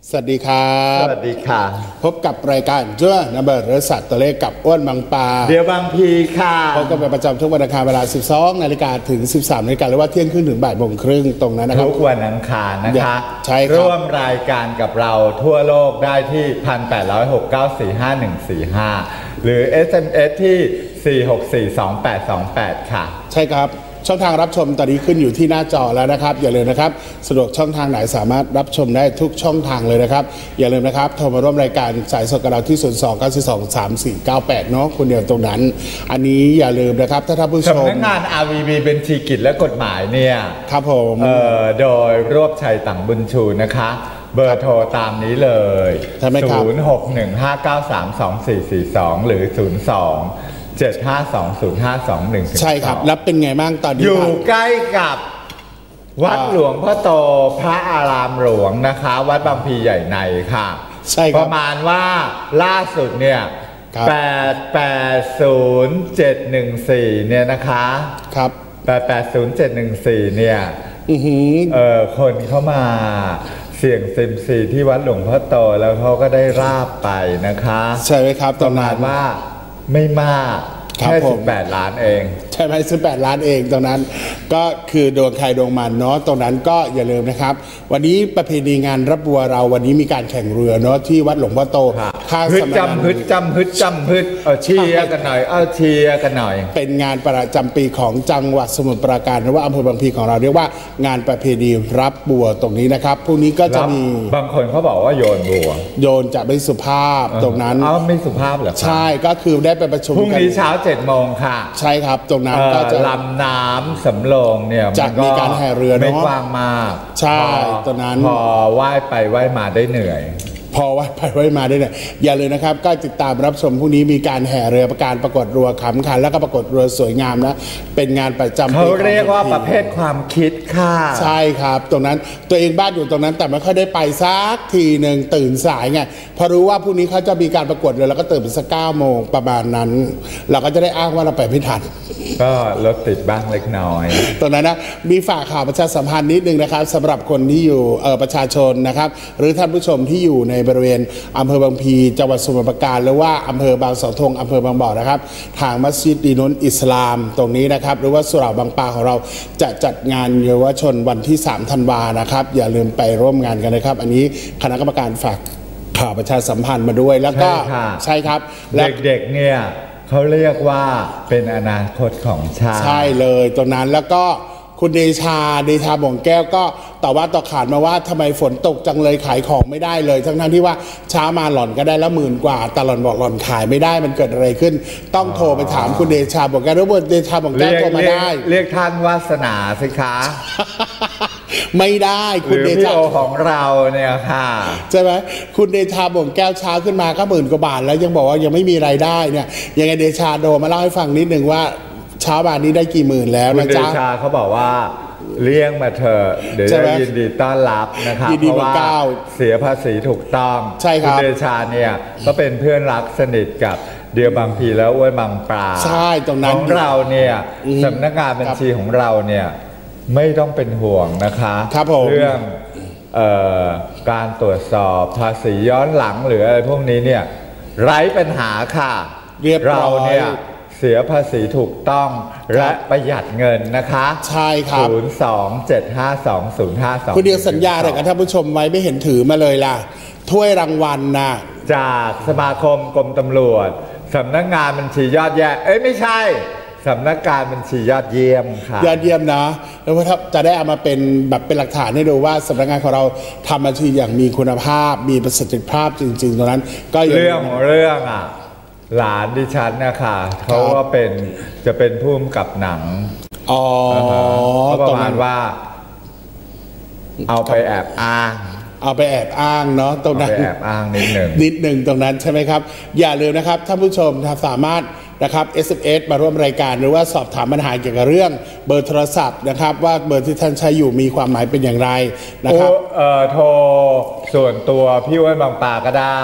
สวัสดีครับสวัสดีค่ะพบกับรายการเจ้านับเบอร์รสัตว์ตัวเลขกับอ้วนบางปลาเดี๋ยวบางพีค่ะพบกันเป็นประจำทุกวันอังคารเวลา 12 นาฬิกาถึง 13 นาฬิกาหรือว่าเที่ยงครึ่งถึงบ่ายโมงครึ่งตรงนั้นนะครับทุกวันอังคารนะคะใช่ครับร่วมรายการกับเราทั่วโลกได้ที่ 186945145 หรือ SMS ที่ 4642828 ค่ะใช่ครับช่องทางรับชมตอนนี้ขึ้นอยู่ที่หน้าจอแล้วนะครับอย่าลืมนะครับสะดวกช่องทางไหนสามารถรับชมได้ทุกช่องทางเลยนะครับอย่าลืมนะครับโทรมาร่วมรายการสายสดกับเราที่ 029423498 เนาะคนเดียวตรงนั้นอันนี้อย่าลืมนะครับถ้าท่านผู้ชมสำนักงาน RVB บัญชีกิจและกฎหมายเนี่ยครับผมโดยรวบชัยต่างบุญชูนะคะเบอร์โทรตามนี้เลย0615932442หรือ02-7520521 ใช่ครับแล้วเป็นไงบ้างตอนนี้อยู่ใกล้กับวัดหลวงพ่อโตพระอารามหลวงนะคะวัดบางพลีใหญ่ในค่ะใช่ประมาณว่าล่าสุดเนี่ย880,714เนี่ยนะคะครับ 880,714เนี่ยคนเข้ามาเสี่ยงซิมซีที่วัดหลวงพ่อโตแล้วเขาก็ได้ราบไปนะคะใช่ไหมครับประมาณว่าไม่มากแค่18 ล้านเองใช่ไหม18 ล้านเองตรงนั้นก็คือดวงใครดวงมันเนาะตรงนั้นก็อย่าลืมนะครับวันนี้ประเพณีงานรับบัวเราวันนี้มีการแข่งเรือเนาะที่วัดหลวงพ่อโตฮึดจำฮึดเชียร์กันหน่อยเชียร์กันหน่อยเป็นงานประจำปีของจังหวัดสมุทรปราการหรือว่าอำเภอบางพลีของเราเรียกว่างานประเพณีรับบัวตรงนี้นะครับพรุ่งนี้ก็จะมีบางคนเขาบอกว่าโยนบัวโยนจะไม่สุภาพตรงนั้นไม่สุภาพเหรอใช่ก็คือได้ไปประชุมพรุ่งนี้เช้า7 โมงค่ะใช่ครับตรงนั้นก็จะลำน้ำสำโรงเนี่ยจะมีการแห่เรือเนาะไม่กว้างมากใช่ตรงนั้นพอว่ายไปว่ายมาได้เหนื่อยพอว่ายไปว่ายมาได้เนี่ยอย่าเลยนะครับก็ติดตามรับชมพรุ่งนี้มีการแห่เรือประการประกวดเรือขำขันแล้วก็ประกวดเรือสวยงามนะเป็นงานประจำเขาเรียกว่าประเภทความคิดค่ะใช่ครับตรงนั้นตัวเองบ้านอยู่ตรงนั้นแต่ไม่ค่อยได้ไปสักทีหนึ่งตื่นสายไงพอรู้ว่าพรุ่งนี้เขาจะมีการประกวดเรือแล้วก็ตื่นสัก9 โมงประมาณนั้นเราก็จะได้อ้างว่าเราไปไม่ทันก็รถติดบ้างเล็กน้อยตรงนั้นนะมีฝากข่าวประชาสัมพันธ์นิดนึงนะครับสำหรับคนที่อยู่ประชาชนนะครับหรือท่านผู้ชมที่อยู่ในบริเวณอำเภอบางพลีจังหวัดสมุทรปราการหรือว่าอำเภอบางเสาธงอำเภอบางบ่อนะครับทางมัสยิดดีนุนอิสลามตรงนี้นะครับหรือว่าสุเหร่าบางปลาของเราจะจัดงานเยาวชนวันที่3 ธันวานะครับอย่าลืมไปร่วมงานกันนะครับอันนี้คณะกรรมการฝากข่าวประชาสัมพันธ์มาด้วยแล้วก็ใช่ครับเด็กๆเนี่ยเขาเรียกว่าเป็นอนาคตของชาติใช่เลยตรงนั้นแล้วก็คุณเดชาบ่งแก้วก็ต่อว่าต่อขานมาว่าทำไมฝนตกจังเลยขายของไม่ได้เลยทั้งที่ว่าเช้ามาหล่อนก็ได้ละ10,000 กว่าแต่หล่อนบอกหล่อนขายไม่ได้มันเกิดอะไรขึ้นต้องโทรไปถามคุณเดชาบ่งแก้วหรือว่าเดชาบ่งแก้วโทรมาได้เรียกท่านวาสนาสิคะไม่ได้คุณเดชาของเราเนี่ยค่ะใช่ไหมคุณเดชาบ่งแก้วเช้าขึ้นมาก็10,000 กว่าบาทแล้วยังบอกว่ายังไม่มีรายได้เนี่ยยังไงเดชาโทรมาเล่าให้ฟังนิดนึงว่าเช้าบานนี้ได้กี่หมื่นแล้วนะจ๊ะคุณเดชาเขาบอกว่าเลี้ยงมาเถอะเดี๋ยวจะยินดีต้อนรับนะครับเพราะว่าเสียภาษีถูกต้องใช่ครับคุณเดชาเนี่ยก็เป็นเพื่อนรักสนิทกับเดียวบางพลีแล้วอ้วนบางปลาใช่ตรงนั้นของเราเนี่ยสำนักงานบัญชีของเราเนี่ยไม่ต้องเป็นห่วงนะคะเรื่องการตรวจสอบภาษีย้อนหลังหรืออะไรพวกนี้เนี่ยไร้ปัญหาค่ะเราเนี่ยเสียภาษีถูกต้องและประหยัดเงินนะคะใช่ครับ 027520522 คุณเดียวสัญญาอะไรกับท่านผู้ชมไว้ไม่เห็นถือมาเลยล่ะถ้วยรางวัลนะจากสมาคมกรมตำรวจสำนักงานบัญชียอดแย่ไม่ใช่สำนักงานบัญชียอดเยี่ยมค่ะยอดเยี่ยมนะแล้วถ้าจะได้เอามาเป็นแบบเป็นหลักฐานให้ดูว่าสำนักงานของเราทำบัญชีอย่างมีคุณภาพมีประสิทธิภาพจริงๆตรงนั้นก็เรื่องอ่ะหลานดิฉันนะคะเขาว่าจะเป็นผู้กำกับหนังประมาณว่าเอาไปแอบอ้างเนาะตรงนั้นแอบอ้างนิดหนึ่งตรงนั้นใช่ไหมครับอย่าลืมนะครับท่านผู้ชมสามารถนะครับ SMS มาร่วมรายการหรือว่าสอบถามปัญหาเกี่ยวกับเรื่องเบอร์โทรศัพท์นะครับว่าเบอร์ที่ท่านใช้อยู่มีความหมายเป็นอย่างไรนะครับโทรส่วนตัวพี่อ้วนบางปลาก็ได้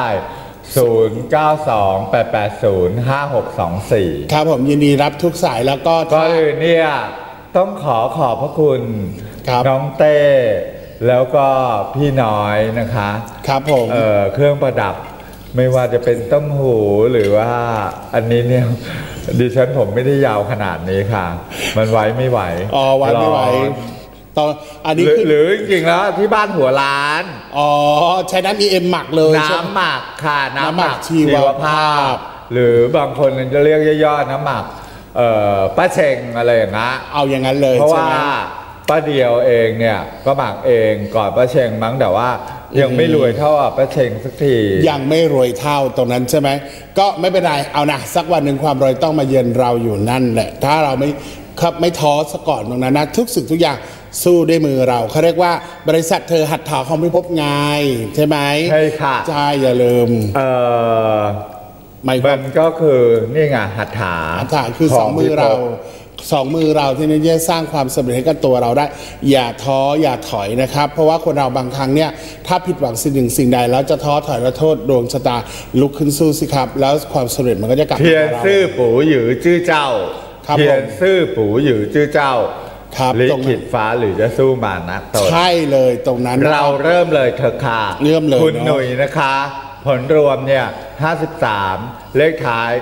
0928805624 ครับผมยินดีรับทุกสายแล้วก็เนี่ยต้องขอบพระคุณน้องเต้แล้วก็พี่น้อยนะคะครับผมเครื่องประดับไม่ว่าจะเป็นต้มหูหรือว่าอันนี้เนี่ยดิฉันผมไม่ได้ยาวขนาดนี้ค่ะมันไว้ไม่ไหวไว้ไม่ไหวตอนอันนี้หรือจริงๆแล้วที่บ้านหัวร้านใช้น้ำEMหมักเลยน้ำหมักค่ะน้ำหมักชีวภาพหรือบางคนจะเรียกย่อๆน้ำหมักป้าเชงอะไรอย่างเงี้ยเอาอย่างนั้นเลยเพราะว่าป้าเดียวเองเนี่ยก็หมักเองก่อนป้าเชงมั้งแต่ว่ายังไม่รวยเท่าป้าเชงสักทียังไม่รวยเท่าตรงนั้นใช่ไหมก็ไม่เป็นไรเอานะสักวันหนึ่งความรวยต้องมาเยือนเราอยู่นั่นแหละถ้าเราไม่ท้อซะก่อนตรงนั้นนะทุกสิ่งทุกอย่างสู้ด้วยมือเราเขาเรียกว่าบริษัทเธอหัตถาของพิภพไงใช่ไหมใช่ค่ะใช่อย่าลืมมันก็คือนี่ไงหัตถาคือสองมือเราที่นี่จะสร้างความสำเร็จให้กับตัวเราได้อย่าท้ออย่าถอยนะครับเพราะว่าคนเราบางครั้งเนี่ยถ้าผิดหวังสิ่งหนึ่งสิ่งใดแล้วจะท้อถอยและโทษดวงชะตาลุกขึ้นสู้สิครับแล้วความสำเร็จมันก็จะกลับมาเทียนซื่อปู่หยือจื้อเจ้าเทียนซื่อปู่หยือจื้อเจ้าลิขิตฟ้าหรือจะสู้มานะตนใช่เลยตรงนั้นเราเริ่มเลยเถอะค่ะเริ่มเลยคุณหนุ่ยนะคะผลรวมเนี่ย53เลขท้าย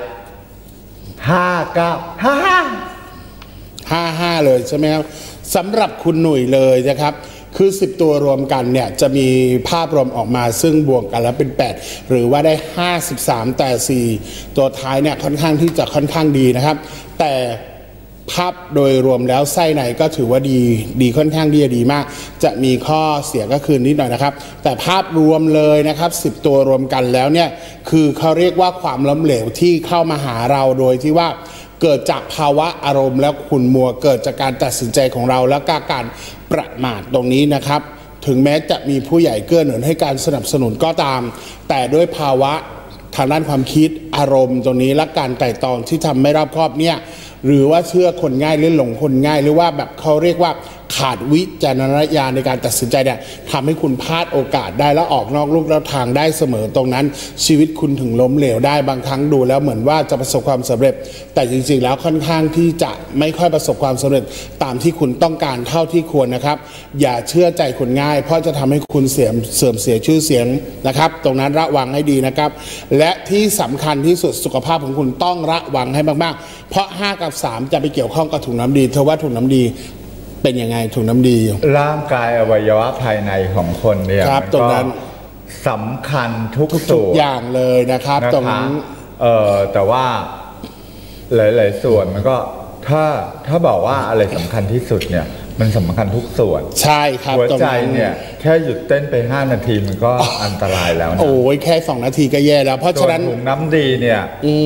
55เลยใช่ไหมครับสำหรับคุณหนุ่ยเลยนะครับคือ10ตัวรวมกันเนี่ยจะมีภาพรวมออกมาซึ่งบวกกันแล้วเป็น8หรือว่าได้53แต่4ตัวท้ายเนี่ยค่อนข้างที่จะค่อนข้างดีนะครับแต่ภาพโดยรวมแล้วไส้ในก็ถือว่าดีค่อนข้างดีมากจะมีข้อเสียก็คือนิดหน่อยนะครับแต่ภาพรวมเลยนะครับ10ตัวรวมกันแล้วเนี่ยคือเขาเรียกว่าความล้มเหลวที่เข้ามาหาเราโดยที่ว่าเกิดจากภาวะอารมณ์และขุ่นมัวเกิดจากการตัดสินใจของเราและการประมาทตรงนี้นะครับถึงแม้จะมีผู้ใหญ่เกื้อหนุนให้การสนับสนุนก็ตามแต่ด้วยภาวะทางด้านความคิดอารมณ์ตรงนี้และการไต่ตองที่ทำไม่รอบคอบเนี่ยหรือว่าเชื่อคนง่ายหรือหลงคนง่ายหรือว่าแบบเขาเรียกว่าขาดวิจารณญาณในการตัดสินใจเนี่ยทำให้คุณพลาดโอกาสได้แล้วออกนอกลูกแล้วทางได้เสมอตรงนั้นชีวิตคุณถึงล้มเหลวได้บางครั้งดูแล้วเหมือนว่าจะประสบความสำเร็จแต่จริงๆแล้วค่อนข้างที่จะไม่ค่อยประสบความสำเร็จตามที่คุณต้องการเท่าที่ควรนะครับอย่าเชื่อใจคนง่ายเพราะจะทำให้คุณเสื่อมเสียชื่อเสียงนะครับตรงนั้นระวังให้ดีนะครับและที่สำคัญที่สุดสุขภาพของคุณต้องระวังให้มากๆเพราะ5กับ3จะไปเกี่ยวข้องกับถุงน้ำดีเธอว่าถุงน้ำดีเป็นยังไงถุงน้ำดีร่างกายอวัยวะภายในของคนเนี่ยมันก็สำคัญทุกส่วนอย่างเลยนะครับตรงนี้แต่ว่าหลายๆส่วนมันก็ถ้าบอกว่าอะไรสำคัญที่สุดเนี่ยมันสำคัญทุกส่วนใช่ครับหัวใจเนี่ยแค่หยุดเต้นไป5นาทีมันก็อันตรายแล้วนะโอ้ยแค่2นาทีก็แย่แล้วเพราะฉะนั้นถุงน้ำดีเนี่ย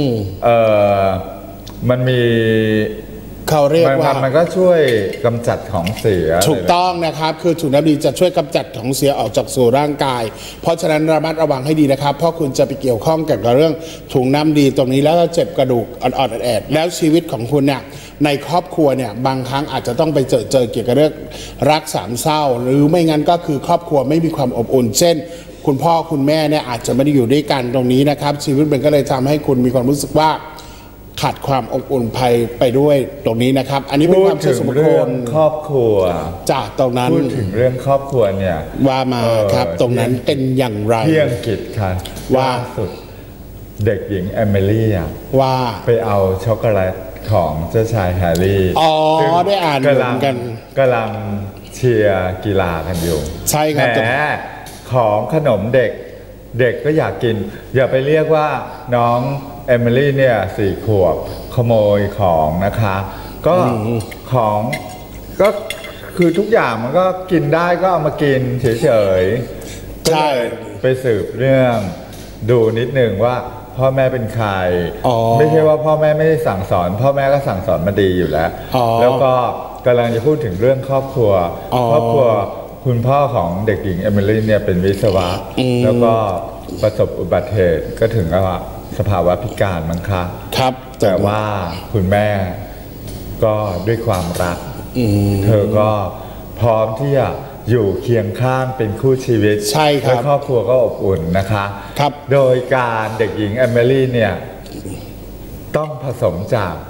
มันมีเขาเรียกว่ามันก็ช่วยกำจัดของเสียถูกต้องนะครับคือถุงน้ำดีจะช่วยกำจัดของเสียออกจากสู่ร่างกายเพราะฉะนั้นระมัดระวังให้ดีนะครับเพราะคุณจะไปเกี่ยวข้องกับเรื่องถุงน้ำดีตรงนี้แล้วเจ็บกระดูกอ่อนๆแอดแล้วชีวิตของคุณเนี่ยในครอบครัวเนี่ยบางครั้งอาจจะต้องไปเจอเกี่ยวกับเรื่องรักสามเศร้าหรือไม่งั้นก็คือครอบครัวไม่มีความอบอุ่นเช่นคุณพ่อคุณแม่เนี่ยอาจจะไม่ได้อยู่ด้วยกันตรงนี้นะครับชีวิตมันก็เลยทำให้คุณมีความรู้สึกว่าขาดความอบอุ่นภัยไปด้วยตรงนี้นะครับอันนี้เป็นความเชื่อส่วนบุคคลครอบครัวจากตรงนั้นพูดถึงเรื่องครอบครัวเนี่ยว่ามาครับตรงนั้นเป็นอย่างไรที่อังกฤษค่ะว่าสุดเด็กหญิงแอมิลี่ว่าไปเอาช็อกโกแลตของเจ้าชายแฮร์รี่ได้อ่านเหมือนกันกำลังเชียร์กีฬากันอยู่ใช่ครับแหมของขนมเด็กก็อยากกินอย่าไปเรียกว่าน้องเอมิลี่เนี่ย4 ขวบขโมยของนะคะก็ของก็คือทุกอย่างมันก็กินได้ก็เอามากินเฉยๆใช่ไปสืบเรื่องดูนิดหนึ่งว่าพ่อแม่เป็นใครไม่ใช่ว่าพ่อแม่ไม่ได้สั่งสอนพ่อแม่ก็สั่งสอนมาดีอยู่แล้วแล้วก็กำลังจะพูดถึงเรื่องครอบครัวคุณพ่อของเด็กหญิงเอมิลี่เนี่ยเป็นวิศวะแล้วก็ประสบอุบัติเหตุก็ถึงกับสภาวะพิการมั้งคะครับแต่ว่าคุณแม่ก็ด้วยความรักเธอก็พร้อมที่จะอยู่เคียงข้างเป็นคู่ชีวิตใช่ครับและครอบครัวก็อบอุ่นนะคะครับโดยการเด็กหญิงแอมิลี่เนี่ยต้องผสมจาก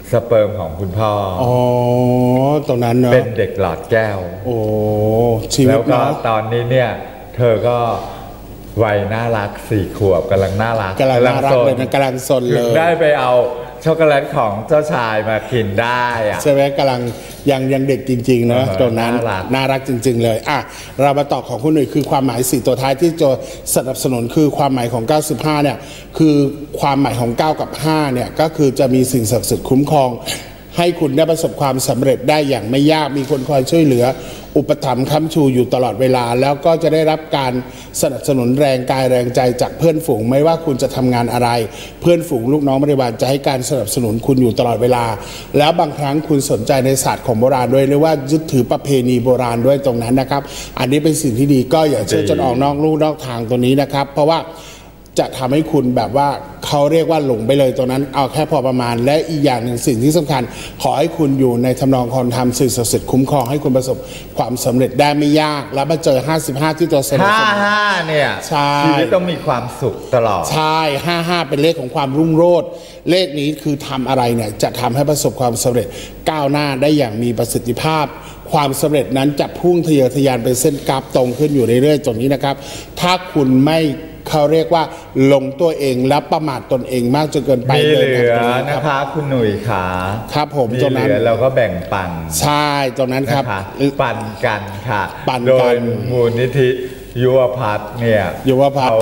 สเปิร์มของคุณพ่ออ๋อตรงนั้นเนาะเป็นเด็กหลอดแก้วโอ้ชีวิตแล้วก็ตอนนี้เนี่ยเธอก็วัยน่ารัก4 ขวบกำลังน่ารักเลยนะกำลังซนเลยได้ไปเอาช็อกโกแลตของเจ้าชายมากินได้อะใช่ไหมกำลังยังเด็กจริงๆเนาะตรงนั้นน่ารักจริงๆเลยอ่ะเรามาต่อของคุณหนุ่ยคือความหมาย4 ตัวท้ายที่จะสนับสนุนคือความหมายของ95เนี่ยคือความหมายของ9กับ5เนี่ยก็คือจะมีสิ่งศักดิ์สิทธิ์คุ้มครองให้คุณได้ประสบความสำเร็จได้อย่างไม่ยากมีคนคอยช่วยเหลืออุปถัมภ์ค้ำชูอยู่ตลอดเวลาแล้วก็จะได้รับการสนับสนุนแรงกายแรงใจจากเพื่อนฝูงไม่ว่าคุณจะทำงานอะไรเพื่อนฝูงลูกน้องบริวารจะให้การสนับสนุนคุณอยู่ตลอดเวลาแล้วบางครั้งคุณสนใจในศาสตร์ของโบราณด้วยหรือว่ายึดถือประเพณีโบราณด้วยตรงนั้นนะครับอันนี้เป็นสิ่งที่ดีก็อย่าเชื่อจนออกนอกลู่นอกทางตัวนี้นะครับเพราะว่าจะทำให้คุณแบบว่าเขาเรียกว่าหลงไปเลยตรงนั้นเอาแค่พอประมาณและอีกอย่างหนึ่งสิ่งที่สำคัญขอให้คุณอยู่ในทำนองคนทำสิ่งศักดิ์สิทธิ์คุ้มครองให้คุณประสบความสำเร็จได้ไม่ยากแล้วมาเจอ55ที่ตัวสนุก 55เนี่ยชีวิตต้องมีความสุขตลอดใช่55เป็นเลขของความรุ่งโรจน์เลขนี้คือทำอะไรเนี่ยจะทำให้ประสบความสำเร็จก้าวหน้าได้อย่างมีประสิทธิภาพความสำเร็จนั้นจะพุ่งทะเยอทะยานเป็นเส้นกราฟตรงขึ้นอยู่เรื่อยๆตรงนี้นะครับถ้าคุณไม่เขาเรียกว่าลงตัวเองและประมาทตนเองมากจนเกินไปเลยเหลือนะคะคุณหนุ่ยขาครับผมตรงนั้นเราก็แบ่งปันใช่ตรงนั้นครับปันกันค่ะปันโดยมูลนิธิยุวพัฒน์เนี่ยเขา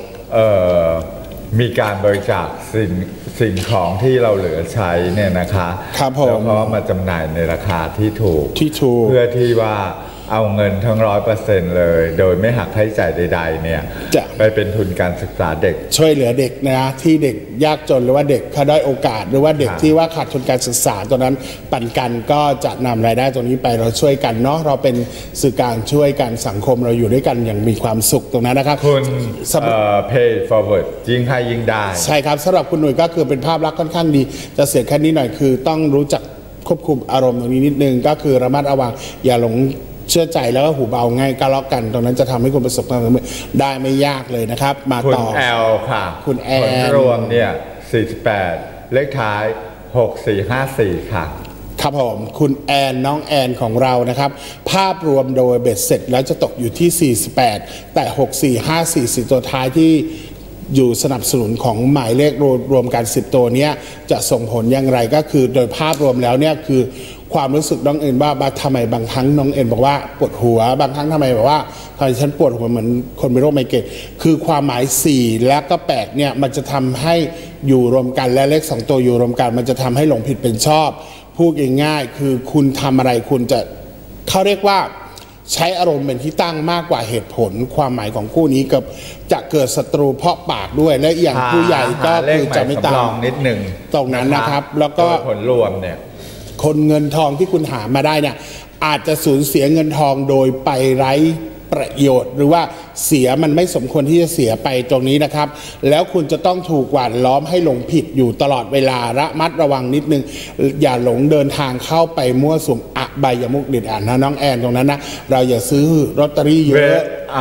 มีการบริจาคสิ่งของที่เราเหลือใช้เนี่ยนะคะแล้วก็มาจำหน่ายในราคาที่ถูกเพื่อที่ว่าเอาเงินทั้ง100%เลยโดยไม่หักค่าใช้จ่ายใดๆเนี่ยไปเป็นทุนการศึกษาเด็กช่วยเหลือเด็กนะที่เด็กยากจนหรือว่าเด็กเขาได้โอกาสหรือว่าเด็กที่ว่าขาดทุนการศึกษาตรงนั้นปันกันก็จะนำรายได้ตรงนี้ไปเราช่วยกันเนาะเราเป็นสื่อกลางช่วยกันสังคมเราอยู่ด้วยกันอย่างมีความสุขตรงนั้นนะครับคุณpay forward ยิ่งให้ยิ่งได้ใช่ครับสำหรับคุณหนุ่ยก็คือเป็นภาพลักษณ์ค่อนข้างดีจะเสียแค่นี้หน่อยคือต้องรู้จักควบคุมอารมณ์ตรงนี้นิดนึงก็คือระมัดระวังอย่าหลงเชื่อใจแล้วก็หูเบาง่ายก็ล็อกกันตรงนั้นจะทำให้คุณประสบความสำเร็จได้ไม่ยากเลยนะครับมาต่อคุณแอลค่ะคุณแอลรวมเนี่ย48เลขท้าย6454ค่ะครับผมคุณแอนน้องแอนของเรานะครับภาพรวมโดยเบ็ดเสร็จแล้วจะตกอยู่ที่48แต่6454ตัวท้ายที่อยู่สนับสนุนของหมายเลขรวมกัน10ตัวนี้จะส่งผลอย่างไรก็คือโดยภาพรวมแล้วเนี่ยคือความรู้สึกน้องเอ็นว่าทำไมบางครั้งน้องเอ็นบอกว่าปวดหัวบางครั้งทำไมบอกว่าตอนฉันปวดหัวเหมือนคนเป็นโรคไมเกรนคือความหมาย4และก็8เนี่ยมันจะทำให้อยู่รวมกันและเลข2ตัวอยู่รวมกันมันจะทำให้หลงผิดเป็นชอบพูดง่ายๆคือคุณทำอะไรคุณจะเขาเรียกว่าใช้อารมณ์เป็นที่ตั้งมากกว่าเหตุผลความหมายของคู่นี้กับจะเกิดศัตรูเพราะปากด้วยและอย่างผู้ใหญ่ก็คือจะไม่ตามนิดหนึ่งตรงนั้นนะครับแล้วก็ผลรวมเนี่ยคนเงินทองที่คุณหามาได้เนี่ยอาจจะสูญเสียเงินทองโดยไปไร้ประโยชน์หรือว่าเสียมันไม่สมควรที่จะเสียไปตรงนี้นะครับแล้วคุณจะต้องถูกหว่านล้อมให้หลงผิดอยู่ตลอดเวลาระมัดระวังนิดนึงอย่าหลงเดินทางเข้าไปมั่วสุมอบายมุขเด็ดอ่านนะน้องแอนตรงนั้นนะเราอย่าซื้อลอตเตอรี่เยอะ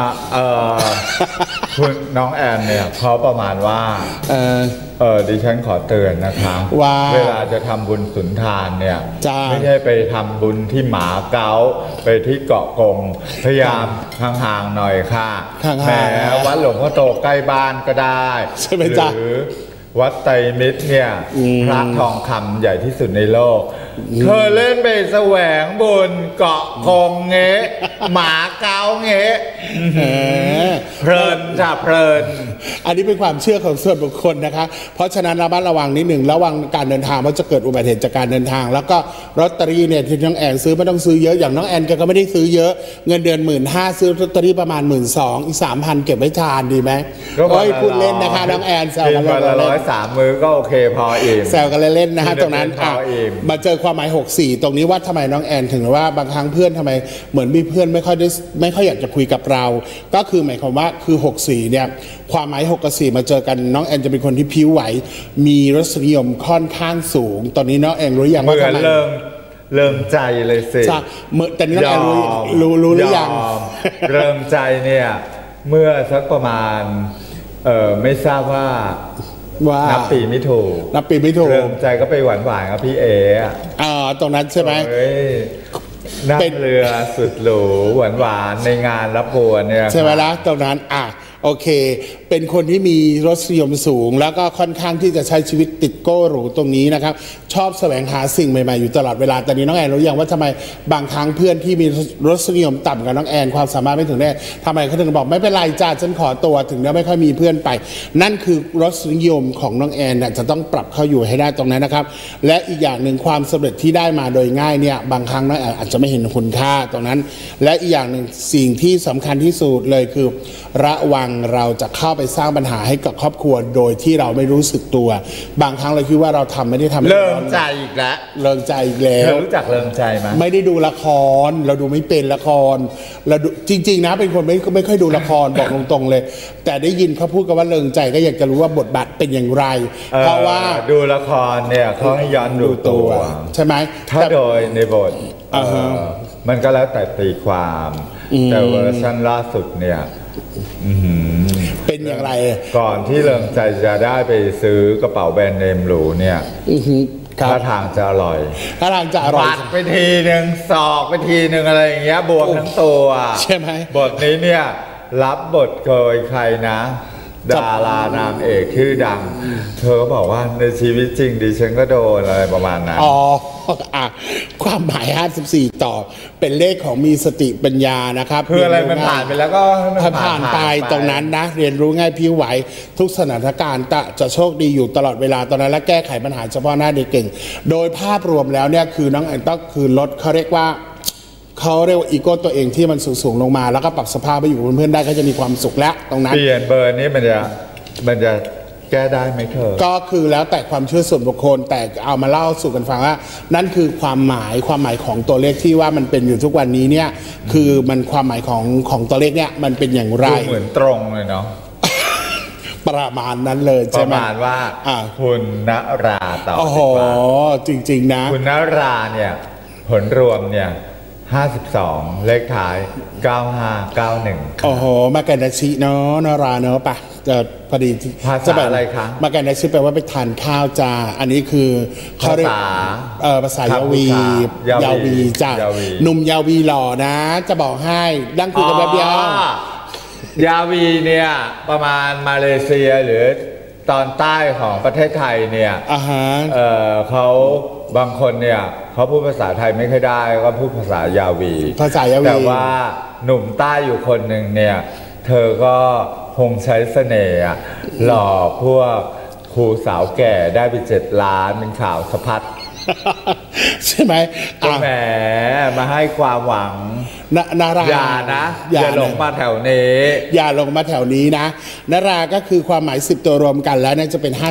คุณน้องแอนเนี่ยเขาประมาณว่าดิฉันขอเตือนนะคะว่าเวลาจะทำบุญสุนทานเนี่ยไม่ใช่ไปทำบุญที่หมาเก๊าไปที่เกาะกงพยายามห่างๆหน่อยค่ะแหมวัดหลวงพ่อโตใกล้บ้านก็ได้หรือวัดไตรมิตรเนี่ยพระทองคำใหญ่ที่สุดในโลกเธอเล่นไปแสวงบุญเกาะกงเงี้หมาเก๊าเงี้เพลินจ้ะเพลินอันนี้เป็นความเชื่อของส่วนบุคคลนะคะเพราะฉะนั้นระมัดระวังนิดหนึ่งระวังการเดินทางเพราะจะเกิดอุบัติเหตุจากการเดินทางแล้วก็ลอตเตอรี่เนี่ยที่น้องแอนซื้อไม่ต้องซื้อเยอะอย่างน้องแอนก็ไม่ได้ซื้อเยอะเงินเดือน15,000ซื้อลอตเตอรี่ประมาณ12,000อีก3,000เก็บไว้ทานดีไหมพูดเล่นนะคะน้องแอนแซวกันเล่น103 มื้อก็โอเคพอเองแซวกันเล่นๆนะฮะตรงนั้นมาเจอความหมาย64ตรงนี้ว่าทำไมน้องแอนถึงว่าบางครั้งเพื่อนทำไมเหมือนมีเพื่อนไม่ค่อยอยากจะคุยกับเราก็คือหมายความว่าคือ64เนี่ยความหมาย6กับ4มาเจอกันน้องแอนจะเป็นคนที่ผิวไหวมีรสนิยมค่อนข้างสูงตอนนี้น้องแอนรู้อย่างว่าทำไมเริ่มใจเลยสิแต่น้องแอนรู้หรือยังเริ่มใจเนี่ยเมื่อสักประมาณไม่ทราบว่าว่านับปีไม่ถูกเริ่มใจก็ไปหวานกับพี่เอตรงนั้นใช่ไหมนั่งเรือสุดหรูหวานในงานรับบัวเนี่ยใช่ไหมล่ะตรงนั้นโอเคเป็นคนที่มีรสนิยมสูงแล้วก็ค่อนข้างที่จะใช้ชีวิตติดโก้หรูตรงนี้นะครับชอบแสวงหาสิ่งใหม่ๆอยู่ตลอดเวลาแต่นี้น้องแอนรู้ยังว่าทำไมบางครั้งเพื่อนที่มีรสนิยมต่ำกับน้องแอนความสามารถไม่ถึงแน่ทำไมเขาถึงบอกไม่เป็นไรจ้าฉันขอตัวถึงได้ไม่ค่อยมีเพื่อนไปนั่นคือรสนิยมของน้องแอนจะต้องปรับเข้าอยู่ให้ได้ตรงนั้นนะครับและอีกอย่างหนึ่งความสำเร็จที่ได้มาโดยง่ายเนี่ยบางครั้งน้องแอนอาจจะไม่เห็นคุณค่าตรงนั้นและอีกอย่างหนึ่งสิ่งที่สำคัญที่สุดเลยคือระวังเราจะเข้าไปสร้างปัญหาให้กับครอบครัวโดยที่เราไม่รู้สึกตัวบางครั้งเราคิดว่าเราทำไม่ได้ทำเริงใจอีกแล้วเริงใจอีกแล้วรู้จักเริงใจไหมไม่ได้ดูละครเราดูไม่เป็นละครเราดูจริงๆนะเป็นคนไม่ค่อยดูละครบอกตรงๆเลยแต่ได้ยินเขาพูดกันว่าเริงใจก็อยากจะรู้ว่าบทบาทเป็นอย่างไรเพราะว่าดูละครเนี่ยเขาให้ย้อนดูตัวใช่ไหมถ้าโดยในบทมันก็แล้วแต่ตีความแต่เวอร์ชันล่าสุดเนี่ยเป็นอย่างไรก่อนที่เริงใจจะได้ไปซื้อกระเป๋าแบรนด์เนมหรูเนี่ยท่าทางจะอร่อยปัดไปทีหนึ่งศอกไปทีหนึ่งอะไรอย่างเงี้ยบวกทั้งตัวใช่ไหมบทนี้เนี่ยรับบทเคยใครนะดารานางเอกชื่อดังเธอก็บอกว่าในชีวิตจริงดิฉันก็โดนอะไรประมาณนั้นความหมาย54ต่อเป็นเลขของมีสติปัญญานะครับคืออะไรมันผ่านไปแล้วก็ผ่านไปตรงนั้นนะเรียนรู้ง่ายพิ้วไหวทุกสถานการณ์จะโชคดีอยู่ตลอดเวลาตอนนั้นและแก้ไขปัญหาเฉพาะหน้าได้เก่งโดยภาพรวมแล้วเนี่ยคือน้องแอนต้องคือลดเขาเรียกว่าอีโก้ตัวเองที่มันสูงลงมาแล้วก็ปรับสภาพไปอยู่กับเพื่อนได้ก็จะมีความสุขแล้วตรงนั้นเปลี่ยนเบอร์นี้มันจะแก้ได้ไหมเธอก็คือแล้วแต่ความเชื่อส่วนบุคคลแต่เอามาเล่าสู่กันฟังว่านั่นคือความหมายของตัวเลขที่ว่ามันเป็นอยู่ทุกวันนี้เนี่ยคือมันความหมายของตัวเลขเนี่ยมันเป็นอย่างไรเหมือนตรงเลยเนาะประมาณนั้นเลยใช่ไหมประมาณว่าคุณณราต่อโอ้โหจริงๆนะคุณณราเนี่ยผลรวมเนี่ย52เลขท้าย9591 โอ้โหมาแกนชิเนาะนราเนาะปะพอดีภาษาอะไรคะมาแกนชิแปลว่าไปทานข้าวจ้าอันนี้คือภาษายาวีจ้าหนุ่มยาวีหล่อนะจะบอกให้ดังคุยกันแบบเดียวยาวีเนี่ยประมาณมาเลเซียหรือตอนใต้ของประเทศไทยเนี่ยเขาบางคนเนี่ยเขาพูดภาษาไทยไม่ค่อยได้ก็พูดภาษายาวีแต่ว่าหนุ่มใต้อยู่คนหนึ่งเนี่ยเธอก็คงใช้เสน่ห์หล่อพวกครูสาวแก่ได้ไป7 ล้านเป็นข่าวสะพัดใช่ไหมแหมมาให้ความหวังนาราอย่าลงมาแถวนี้อย่าลงมาแถวนี้นะนาราก็คือความหมาย10ตัวรวมกันแล้วเนี่ยจะเป็น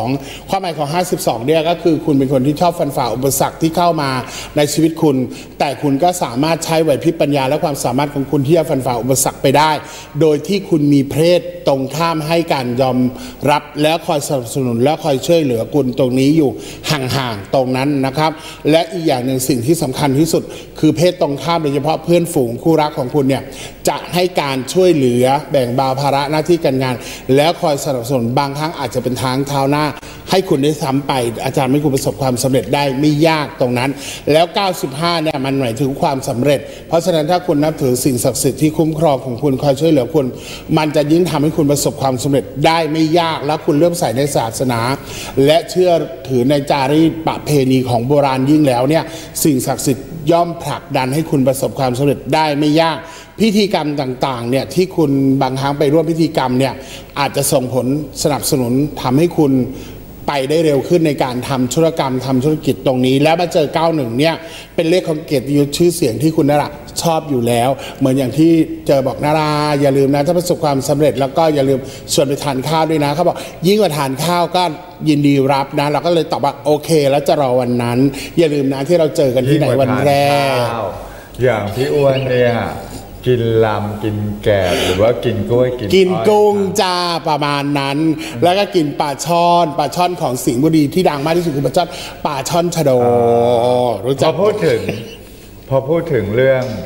52ความหมายของ52เนี่ยก็คือคุณเป็นคนที่ชอบฟันฝ่าอุปสรรคที่เข้ามาในชีวิตคุณแต่คุณก็สามารถใช้ไหวพริบปัญญาและความสามารถของคุณที่จะฟันฝ่าอุปสรรคไปได้โดยที่คุณมีเพศตรงข้ามให้การยอมรับแล้วคอยสนับสนุนและคอยช่วยเหลือคุณตรงนี้อยู่ห่างๆตรงนั้นนะครับและอีกอย่างหนึ่งสิ่งที่สำคัญที่สุดคือเพศตรงข้ามโดยเฉพาะเพื่อนฝูงคู่รักของคุณเนี่ยจะให้การช่วยเหลือแบ่งเบาภาระหน้าที่การงานแล้วคอยสนับสนุนบางครั้งอาจจะเป็นทางเท้าหน้าให้คุณได้ซ้ำไปอาจารย์ไม่คุณประสบความสำเร็จได้ไม่ยากตรงนั้นแล้ว95เนี่ยมันหมายถึงความสำเร็จเพราะฉะนั้นถ้าคุณนับถือสิ่งศักดิ์สิทธิ์ที่คุ้มครองของคุณคอยช่วยเหลือคุณมันจะยิ่งทำให้คุณประสบความสำเร็จได้ไม่ยากและคุณเริ่มใส่ในศาสนาและเชื่อถือในจารีตประเพณีของโบราณยิ่งแล้วเนี่ยสิ่งศักดิ์สิทธิ์ย่อมผลักดันให้คุณประสบความสำเร็จได้ไม่ยากพิธีกรรมต่างๆเนี่ยที่คุณบางครั้งไปร่วมพิธีกรรมเนี่ยอาจจะส่งผลสนับสนุนทำให้คุณไปได้เร็วขึ้นในการทำธุรกรรมทำธุรกิจตรงนี้แล้วมาเจอ91เนี่ยเป็นเลขของเกียรติยศชื่อเสียงที่คุณน่ะชอบอยู่แล้วเหมือนอย่างที่เจอบอกนาราอย่าลืมนะถ้าประสบความสำเร็จแล้วก็อย่าลืมชวนไปทานข้าวด้วยนะเขาบอกยิ่งกว่าทานข้าวก็ยินดีรับนะเราก็เลยตอบว่าโอเคแล้วจะรอวันนั้นอย่าลืมนะที่เราเจอกันที่ไหนวันแรกอย่างพี่อ้วนเนี่ยกินลำกินแกบหรือว่ากินกล้วยกินกุ้งจ้าประมาณนั้นแล้วก็กินปลาช่อนของสิงห์บุรีที่ดังมากที่สุดคือปลาช่อนชะโดรู้จักพอพูดถึงเรื่อง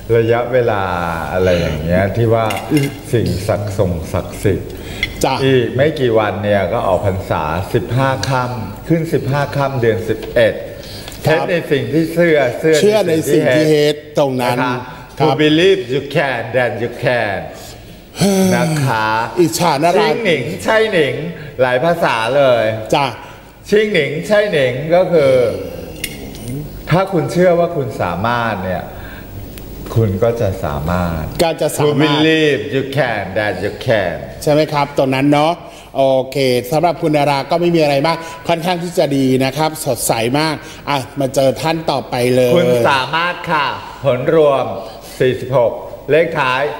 ระยะเวลาอะไรอย่างเงี้ยที่ว่าสิ่งศักดิ์สิทธิ์อีกไม่กี่วันเนี่ยก็ออกพรรษา15 ค่ำขึ้น15 ค่ำเดือน11เทสในสิ่งที่เชื่อในสิ่งที่เฮดตรงนั้น To believe you can then you can นะคะอิจฉานาราชิงหนิงใช่หนิงหลายภาษาเลยจ้ะชิงหนิงใช่หนิงก็คือถ้าคุณเชื่อว่าคุณสามารถเนี่ยคุณก็จะสามารถ To believe you can that you can ใช่ไหมครับตรงนั้นเนาะโอเคสำหรับคุณดาราก็ไม่มีอะไรมากค่อนข้างที่จะดีนะครับสดใสมากมาเจอท่านต่อไปเลยคุณสามารถค่ะผลรวม46เลขท้าย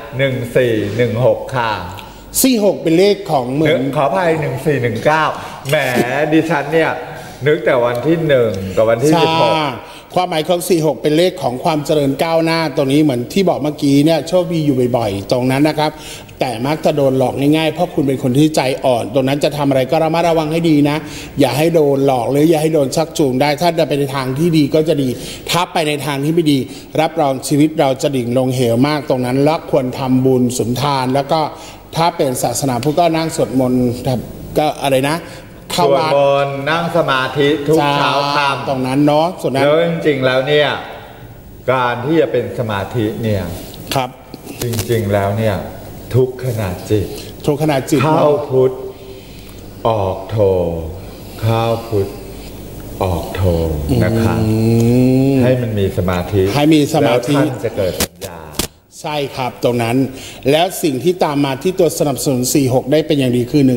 1416ค่ะ 46เป็นเลขของเหมือนขออภัย1419แหมดิฉันเนี่ยนึกแต่วันที่1กับวันที่16 ความหมายของ46เป็นเลขของความเจริญก้าวหน้าตรงนี้เหมือนที่บอกเมื่อกี้เนี่ยโชคดีอยู่บ่อยๆตรงนั้นนะครับแต่มักจะโดนหลอกง่ายๆเพราะคุณเป็นคนที่ใจอ่อนตรงนั้นจะทำอะไรก็ระมัดระวังให้ดีนะอย่าให้โดนหลอกหรืออย่าให้โดนชักจูงได้ถ้าจะไปในทางที่ดีก็จะดีถ้าไปในทางที่ไม่ดีรับรองชีวิตเราจะดิ่งลงเหวมากตรงนั้นและควรทำบุญสุนทานแล้วก็ถ้าเป็นศาสนาพุทธก็นั่งสวดมนต์ก็อะไรนะสวดมนต์นั่งสมาธิทุกเช้าค่ำตรงนั้นเนาะส่วนนั้นแล้วจริงๆแล้วเนี่ยการที่จะเป็นสมาธิเนี่ยครับจริงๆแล้วเนี่ยทุกขณะจิตเข้าพุทธออกโทเข้าพุทธออกโทนะคะให้มันมีสมาธิแล้วท่านจะเกิดปัญญาใช่ครับตรงนั้นแล้วสิ่งที่ตามมาที่ตัวสนับสนุน46ได้เป็นอย่างดีคือ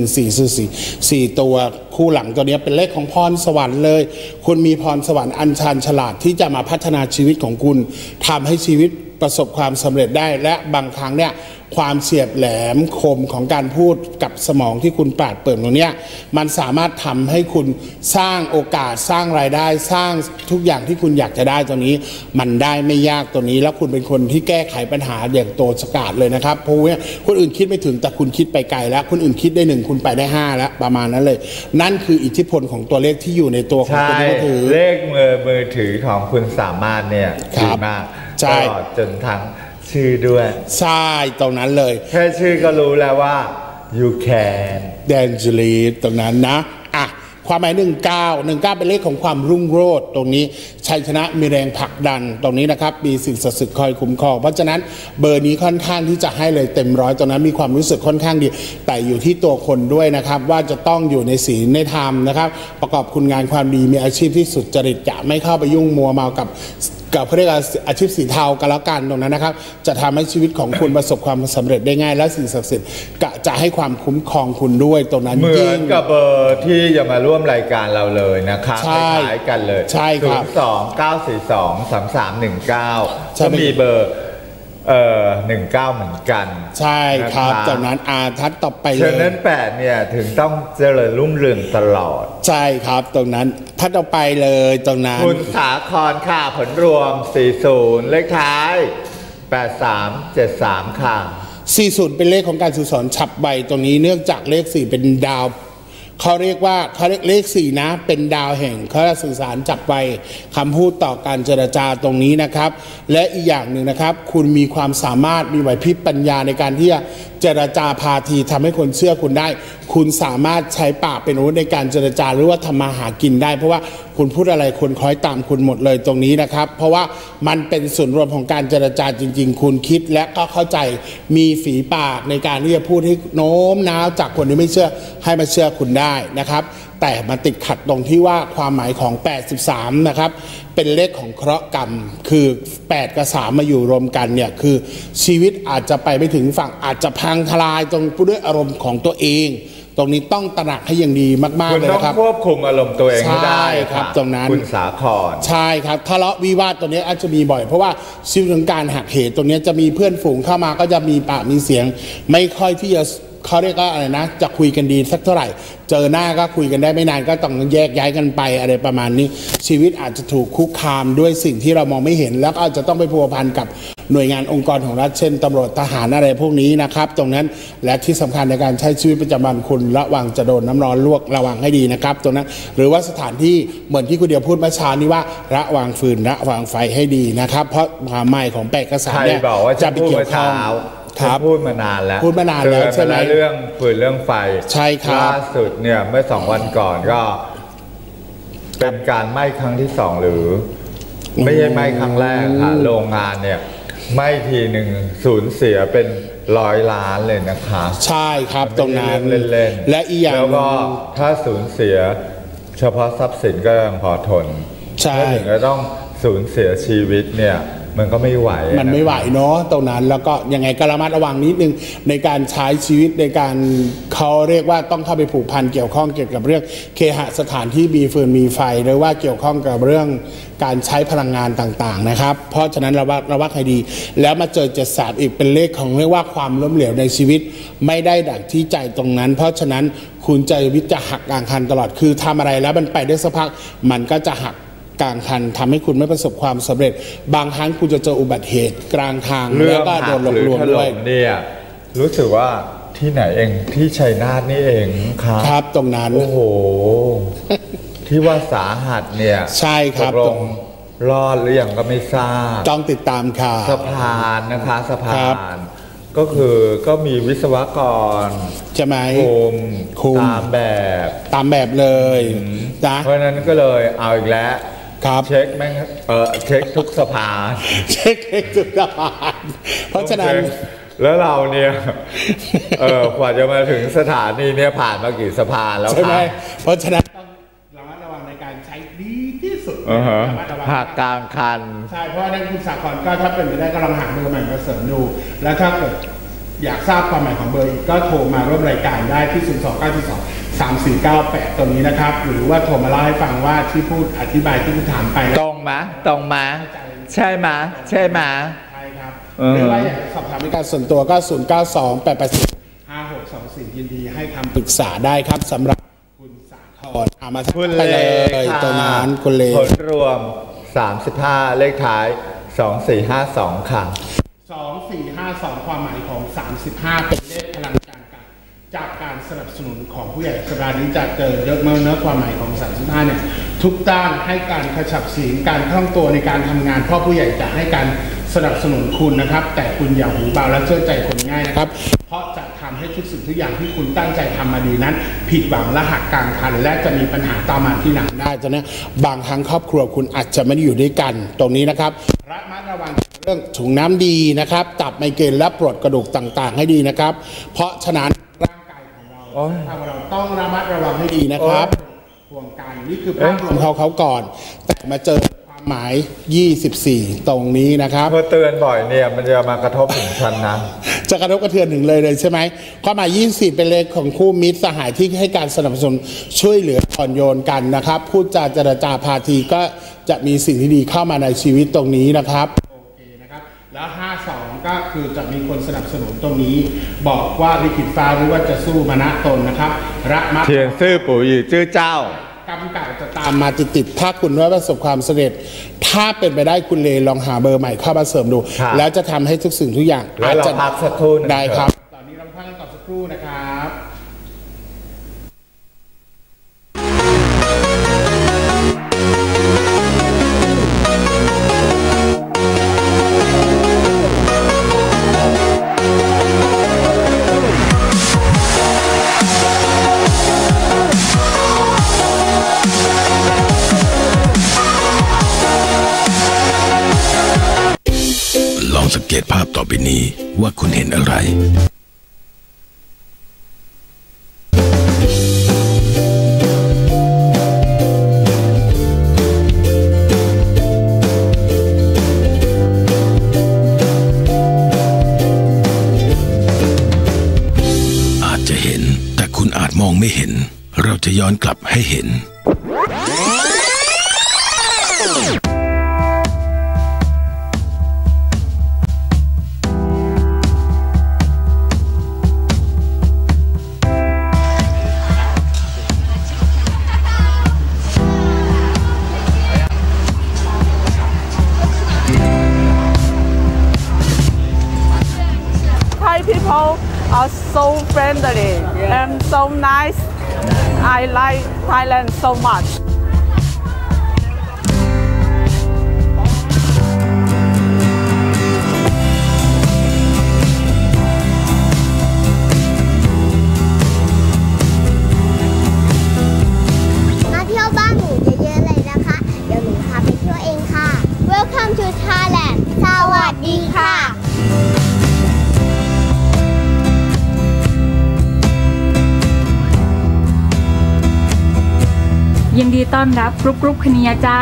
14ตัวคู่หลังตัวนี้เป็นเลขของพรสวรรค์เลยคุณมีพรสวรรค์อันชาญฉลาดที่จะมาพัฒนาชีวิตของคุณทำให้ชีวิตประสบความสำเร็จได้และบางครั้งเนี่ยความเฉียบแหลมคมของการพูดกับสมองที่คุณปราดเปรื่องตรงนี้มันสามารถทำให้คุณสร้างโอกาสสร้างรายได้สร้างทุกอย่างที่คุณอยากจะได้ตรงนี้มันได้ไม่ยากตัวนี้แล้วคุณเป็นคนที่แก้ไขปัญหาอย่างโตฉกาจเลยนะครับเพราะว่าคนอื่นคิดไม่ถึงแต่คุณคิดไปไกลแล้วคนอื่นคิดได้1คุณไปได้5แล้วประมาณนั้นเลยนั่นคืออิทธิพลของตัวเลขที่อยู่ในตัวของคุณมือถือเลขมือถือของคุณสามารถเนี่ยดีมากตลอดจนทั้งชื่อด้วยใช่ตรงนั้นเลยแค่ชื่อก็รู้แล้วว่า you can Dangerly ตรงนั้นนะความหมาย19เป็นเลขของความรุ่งโรจน์ตรงนี้ชัยชนะมีแรงผลักดันตรงนี้นะครับมีสิ่งศักดิ์สิทธิ์คอยคุ้มครองเพราะฉะนั้นเบอร์นี้ค่อนข้างที่จะให้เลยเต็มร้อยตรงนั้นมีความรู้สึกค่อนข้างดีแต่อยู่ที่ตัวคนด้วยนะครับว่าจะต้องอยู่ในศีลในธรรมนะครับประกอบคุณงานความดีมีอาชีพที่สุจริตจะไม่เข้าไปยุ่งมัวเมากับเรียกอาชีพสีเทากันแล้วกันตรงนั้นนะครับจะทำให้ชีวิตของคุณประสบความสำเร็จได้ง่ายและสิ่งศักดิ์สิทธิ์จะให้ความคุ้มครองคุณด้วยตรงนั้นเหมือนกับเบอร์ที่จะมาร่วมรายการเราเลยนะคะคล้ายกันเลยใช่ครับ 02-942-3319ก็มีเบอร์19เหมือนกันใช่ครับจากนั้นทัดต่อไปเลยฉะนั้น8เนี่ยถึงต้องเจริญรุ่งเรืองตลอดใช่ครับตรงนั้นทัดต่อไปเลยตรงนั้นคุณสาครค่ะผลรวม40เลขท้าย8373ค่ะ 40เป็นเลขของการสื่อสารฉับไวตรงนี้เนื่องจากเลข4เป็นดาวเขาเรียกเลข4นะเป็นดาวแห่งเขาสื่อสารจับไวคำพูดต่อการเจรจาตรงนี้นะครับและอีกอย่างหนึ่งนะครับคุณมีความสามารถมีไหวพริบปัญญาในการที่จะเจรจาพาทีทำให้คนเชื่อคุณได้คุณสามารถใช้ปากเป็นอาวุธในการเจรจาหรือว่าทำมาหากินได้เพราะว่าคุณพูดอะไรคนคล้อยตามคุณหมดเลยตรงนี้นะครับเพราะว่ามันเป็นส่วนรวมของการเจรจาจริงๆคุณคิดและก็เข้าใจมีฝีปากในการที่จะพูดให้โน้มน้าวจากคนที่ไม่เชื่อให้มาเชื่อคุณได้นะครับแต่มาติดขัดตรงที่ว่าความหมายของ83นะครับเป็นเลขของเคราะห์กรรมคือ8กับ3มาอยู่รวมกันเนี่ยคือชีวิตอาจจะไปไม่ถึงฝั่งอาจจะพังทลายตรงด้วยอารมณ์ของตัวเองตรงนี้ต้องตระหนักให้อย่างดีมากๆเลยนะครับคุณต้องควบคุมอารมณ์ตัวเองให้ได้ครับตรงนั้นคุณสาครใช่ครับทะเลาะวิวาทตัวนี้อาจจะมีบ่อยเพราะว่าชีวิตของการหักเหตรงนี้จะมีเพื่อนฝูงเข้ามาก็จะมีปากมีเสียงไม่ค่อยที่จะเขาเรียกว่าอะไรนะจะคุยกันดีสักเท่าไหร่เจอหน้าก็คุยกันได้ไม่นานก็ต้องแยกย้ายกันไปอะไรประมาณนี้ชีวิตอาจจะถูกคุกคามด้วยสิ่งที่เรามองไม่เห็นแล้วก็อาจจะต้องไปพัวพันกับหน่วยงานองค์กรของรัฐเช่นตำรวจทหารอะไรพวกนี้นะครับตรงนั้นและที่สำคัญในการใช้ชีวิตประจำวันคุณระวังจะโดนน้ำร้อนลวกระวังให้ดีนะครับตรงนั้นหรือว่าสถานที่เหมือนที่คุณเดียวพูดเมื่อเช้านี้ว่าระวังฟืนระวังไฟให้ดีนะครับเพราะความไหม้ของแปลกกระสานเนี่ยจะไปเกี่ยวข้องพูดมานานแล้วพูดมานานแล้วใช่ไหมเรื่องฟืนเรื่องไฟใช่ครับล่าสุดเนี่ยเมื่อ2 วันก่อนก็เป็นการไหม้ครั้งที่2หรือไม่ใช่ไหม้ครั้งแรกค่ะโรงงานเนี่ยไหม้ทีหนึ่งสูญเสียเป็น100 ล้านเลยนะคะใช่ครับตรงนั้นเล่นและอีกอย่างแล้วก็ถ้าสูญเสียเฉพาะทรัพย์สินก็ยังพอทนใช่ถ้าถึงจะต้องสูญเสียชีวิตเนี่ยมันก็ไม่ไหวมันไม่ไหวเนาะตรงนั้นแล้วก็ยังไงก็ระมัดระวังนิดนึงในการใช้ชีวิตในการเขาเรียกว่าต้องเข้าไปผูกพันเกี่ยวข้องเกี่ยวกับเรื่องเคหสถานที่มีฟืนมีไฟหรือว่าเกี่ยวข้องกับเรื่องการใช้พลังงานต่างๆนะครับเพราะฉะนั้นระวังให้ดีแล้วมาเจอ73อีกเป็นเลขของเรียกว่าความล้มเหลวในชีวิตไม่ได้ดั่งที่ใจตรงนั้นเพราะฉะนั้นคุณใจวิจะหักกลางคันตลอดคือทำอะไรแล้วมันไปได้สักพักมันก็จะหักกลางคันทำให้คุณไม่ประสบความสำเร็จบางครั้งคุณจะเจออุบัติเหตุกลางทางแล้วก็โดนหลอกลวงด้วยเนี่ยรู้สึกว่าที่ไหนเองที่ชัยนาทนี่เองครับตรงนั้นโอ้โหที่ว่าสาหัสเนี่ยใช่ครับตรงรอดหรือยังก็ไม่ทราบต้องติดตามค่ะสะพานนะคะสะพานก็คือก็มีวิศวกรใช่ไหมคุมตามแบบเลยนะเพราะนั้นก็เลยเอาอีกแล้วเช็คแม่งเช็คทุกสะพานเช็คทุกสะพานเพราะฉะนั้นแล้วเราเนี่ยกว่าจะมาถึงสถานีเนี่ยผ่านมากี่สะพานแล้วใช่ไหมเพราะฉะนั้นต้องระมัดระวังในการใช้ดีที่สุดหากกลางคันใช่เพราะนั้นคุณสากรก็ถ้าเป็นไปได้ก็ลองหาเบอร์ใหม่มาเสริมดูแล้วถ้าเกิดอยากทราบความหมายของเบอร์อีกก็โทรมาร่วมรายการได้ที่029423498ตรงนี้นะครับหรือว่าโทรมาเล่าให้ฟังว่าที่พูดอธิบายที่คุณถามไปตรงมาใช่ไหมใช่ครับหรือว่าอยากสอบถามในการส่วนตัวก็092885624ยินดีให้คำปรึกษาได้ครับสำหรับคุณสาครมาคุณไปเลยตรงนั้นคุณเลผลรวม35เลขท้าย2452ค่ะ 2452ความหมายของ35เป็นเลขพลังจากการสนับสนุนของผู้ใหญ่สัปดาห์นี้จะเจอเยอะมากเนื้อความหมายของ35เนี่ยทุกด้านให้การขจับเสียงการคล่องตัวในการทำงานเพราะผู้ใหญ่จะให้การสนับสนุนคุณนะครับแต่คุณอย่าหูเบาและเชื่อใจคนง่ายนะครับเพราะจะทำให้ทุกสิ่งทุกอย่างที่คุณตั้งใจทำมาดีนั้นผิดหวังและหักกลางคันและจะมีปัญหาตามมาที่หลังได้ฉะนั้นบางครั้งครอบครัวคุณอาจจะไม่ได้อยู่ด้วยกันตรงนี้นะครับระมัดระวังเรื่องถุงน้ำดีนะครับตับไมเกรนและปวดกระดูกต่างๆให้ดีนะครับเพราะฉะนั้นร่างกายของเราต้องระมัดระวังให้ดีนะครับห่วงกันนี่คือภาพรวมเขาก่อนแต่มาเจอความหมาย24ตรงนี้นะครับพอเตือนบ่อยเนี่ยมันจะมากระทบถึงฉันนะจะกระทบกระเทือนถึงเลยใช่ไหมความหมาย24เป็นเลขของคู่มิตรสหายที่ให้การสนับสนุนช่วยเหลืออ่อนโยนกันนะครับพูดจาเจรจาพาทีก็จะมีสิ่งที่ดีเข้ามาในชีวิตตรงนี้นะครับโอเคนะครับแล้ว52ก็คือจะมีคนสนับสนุนตรงนี้บอกว่าลิขิตฟ้าหรือว่าจะสู้มานะตนนะครับระมัดเทียนซื่อปู่หยี่จื้อเจ้ากรรมเก่าจะตามมาติดถ้าคุณว่าประสบความสำเร็จถ้าเป็นไปได้คุณเลลองหาเบอร์ใหม่เข้ามาเสริมดูแล้วจะทำให้ทุกสิ่งทุกอย่างอาจจะพักสักครู่ได้ครับตอนนี้เราพักกันต่อสักครู่นะครับสังเกตภาพต่อไปนี้ว่าคุณเห็นอะไรอาจจะเห็นแต่คุณอาจมองไม่เห็นเราจะย้อนกลับให้เห็น Thai people are so friendly and so nice. I like Thailand so much. มาเที่ยวบ้านหนูเยอะๆเลยนะคะ เดี๋ยวหนูพาไปเที่ยวเองค่ะ Welcome to Thailand สวัสดีค่ะยินดีต้อนรับกรุ๊ปคณียจ้า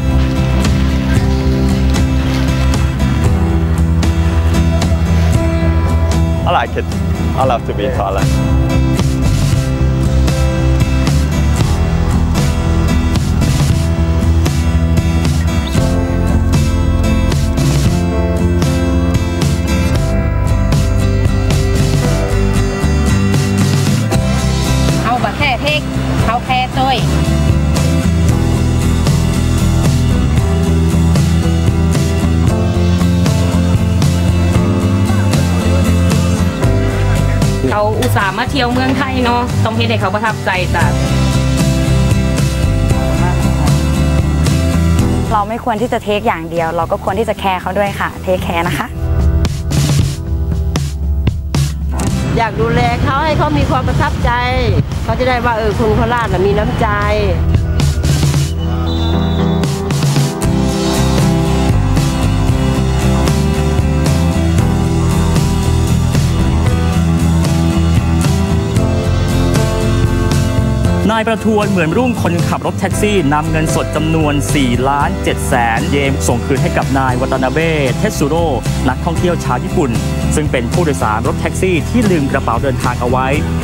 I like it. I love to be in Thailand. เอาบะแค่เทกเขาแค่ต้วยเขาอุตส่าห์มาเที่ยวเมืองไทยเนาะต้องเฮ็ดให้เขาประทับใจจ้ะเราไม่ควรที่จะเทคอย่างเดียว เราก็ควรที่จะแคร์เขาด้วยค่ะเทคแคร์นะคะอยากดูแลเขาให้เขามีความประทับใจเขาจะได้ว่าคนโคราชมีน้ำใจนายประทวนเหมือนรุ่งคนขับรถแท็กซี่นำเงินสดจำนวน 4,700,000 เยนส่งคืนให้กับนายวัตนาเบะเทสุโร่นักท่องเที่ยวชาวญี่ปุ่นซึ่งเป็นผู้โดยสารรถแท็กซี่ที่ลืมกระเป๋าเดินทางเอาไว้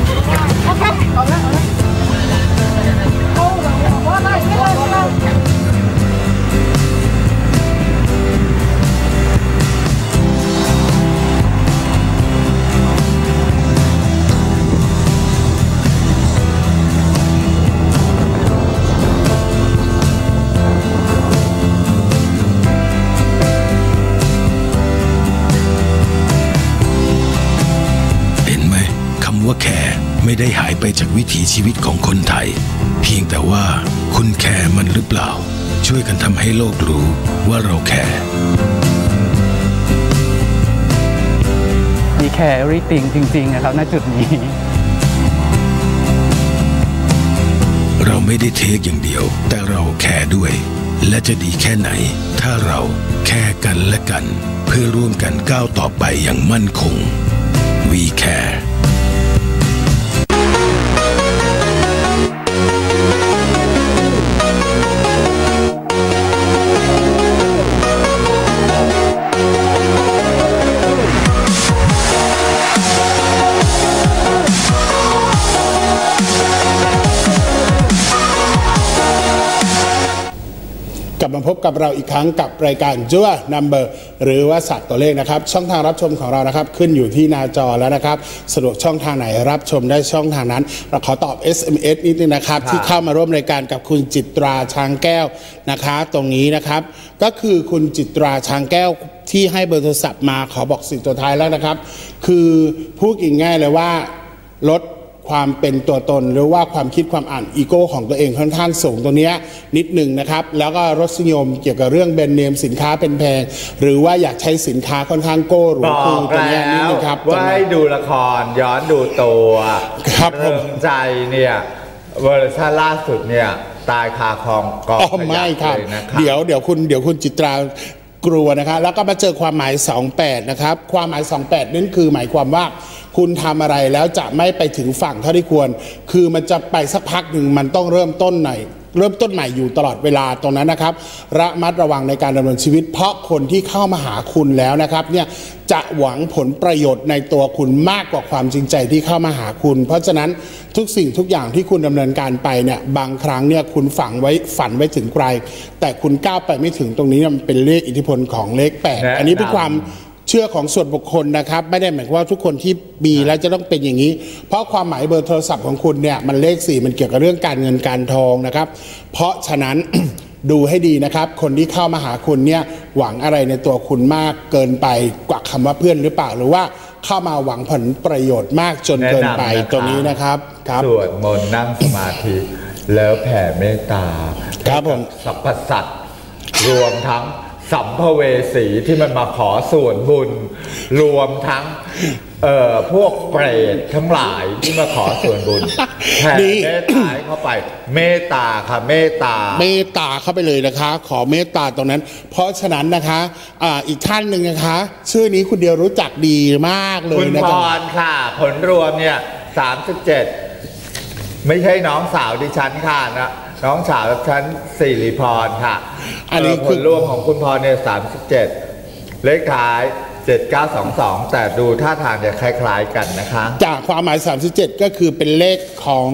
ว่าแคร์ไม่ได้หายไปจากวิถีชีวิตของคนไทยเพียงแต่ว่าคุณแคร์มันหรือเปล่าช่วยกันทำให้โลกรู้ว่าเราแคร์มีแคร์ everything จริงๆนะครับณจุดนี้เราไม่ได้เทคอย่างเดียวแต่เราแคร์ด้วยและจะดีแค่ไหนถ้าเราแคร์กันและกันเพื่อร่วมกันก้าวต่อไปอย่างมั่นคง We Care กลับมาพบกับเราอีกครั้งกับรายการจั่วนัมเบอร์หรือว่าสัตว์ตัวเลขนะครับช่องทางรับชมของเรานะครับขึ้นอยู่ที่หน้าจอแล้วนะครับสะดวกช่องทางไหนรับชมได้ช่องทางนั้นเราขอตอบ SMS นิดนึงนะครับที่เข้ามาร่วมรายการกับคุณจิตราช้างแก้วนะคะตรงนี้นะครับก็คือคุณจิตราช้างแก้วที่ให้เบอร์โทรศัพท์มาขอบอกสิ่งตัวท้ายแล้วนะครับคือพูดง่ายๆเลยว่าลดความเป็นตัวตนหรือว่าความคิดความอ่านอีโก้ของตัวเองค่อนข้างสูงตัวนี้นิดหนึ่งนะครับแล้วก็รสนิยมเกี่ยวกับเรื่องแบรนด์เนมสินค้าเป็นแพงหรือว่าอยากใช้สินค้าค่อนข้างโก้หรือคือตัวนี้นิดนึงครับว่าให้ดูละครย้อนดูตัวครับเริ่มใจเนี่ยเวอร์ชันล่าสุดเนี่ยตายคาคลองกองขยะเลยนะครับเดี๋ยวคุณจิตรากลัวนะคะแล้วก็มาเจอความหมาย28นะครับความหมาย28นั่นคือหมายความว่าคุณทำอะไรแล้วจะไม่ไปถึงฝั่งเท่าที่ควรคือมันจะไปสักพักหนึ่งมันต้องเริ่มต้นใหม่อยู่ตลอดเวลาตรงนั้นนะครับระมัดระวังในการดำเนินชีวิตเพราะคนที่เข้ามาหาคุณแล้วนะครับเนี่ยจะหวังผลประโยชน์ในตัวคุณมากกว่าความจริงใจที่เข้ามาหาคุณเพราะฉะนั้นทุกสิ่งทุกอย่างที่คุณดำเนินการไปเนี่ยบางครั้งเนี่ยคุณฝันไว้ถึงไกลแต่คุณก้าวไปไม่ถึงตรงนี้มันเป็นเลขอิทธิพลของเลข8อันนี้เป็นความเชื่อของส่วนบุคคลนะครับไม่ได้หมายความว่าทุกคนที่มีแล้วจะต้องเป็นอย่างนี้เพราะความหมายเบอร์โทรศัพท์ของคุณเนี่ยมันเลข4มันเกี่ยวกับเรื่องการเงินการทองนะครับเพราะฉะนั้นดูให้ดีนะครับคนที่เข้ามาหาคุณเนี่ยหวังอะไรในตัวคุณมากเกินไปกว่าคำว่าเพื่อนหรือเปล่าหรือว่าเข้ามาหวังผลประโยชน์มากจนเกินไปตรงนี้นะครับสวดมนต์นั่งสมาธิแล้วแผ่เมตตาครับผมสรรพสัตว์รวมทั้งสัมภเวสีที่มันมาขอส่วนบุญรวมทั้งพวกเปรตทั้งหลายที่มาขอส่วนบุญแผ่เมตตาเข้าไปเมตตาค่ะเมตตาเข้าไปเลยนะคะขอเมตตาตรงนั้นเพราะฉะนั้นนะคะอีกท่านหนึ่งนะคะชื่อนี้คุณเดียวรู้จักดีมากเลยนะคุณพรค่ะผลรวมเนี่ย37ไม่ใช่น้องสาวดิฉันค่ะนะน้องสาวฉันสิริพรค่ะอันนี้ผลรวมของคุณพรเนี่ย37เลขท้าย7922แต่ดูท่าทางจะคล้ายๆกันนะคะจากความหมาย37ก็คือเป็นเลขของ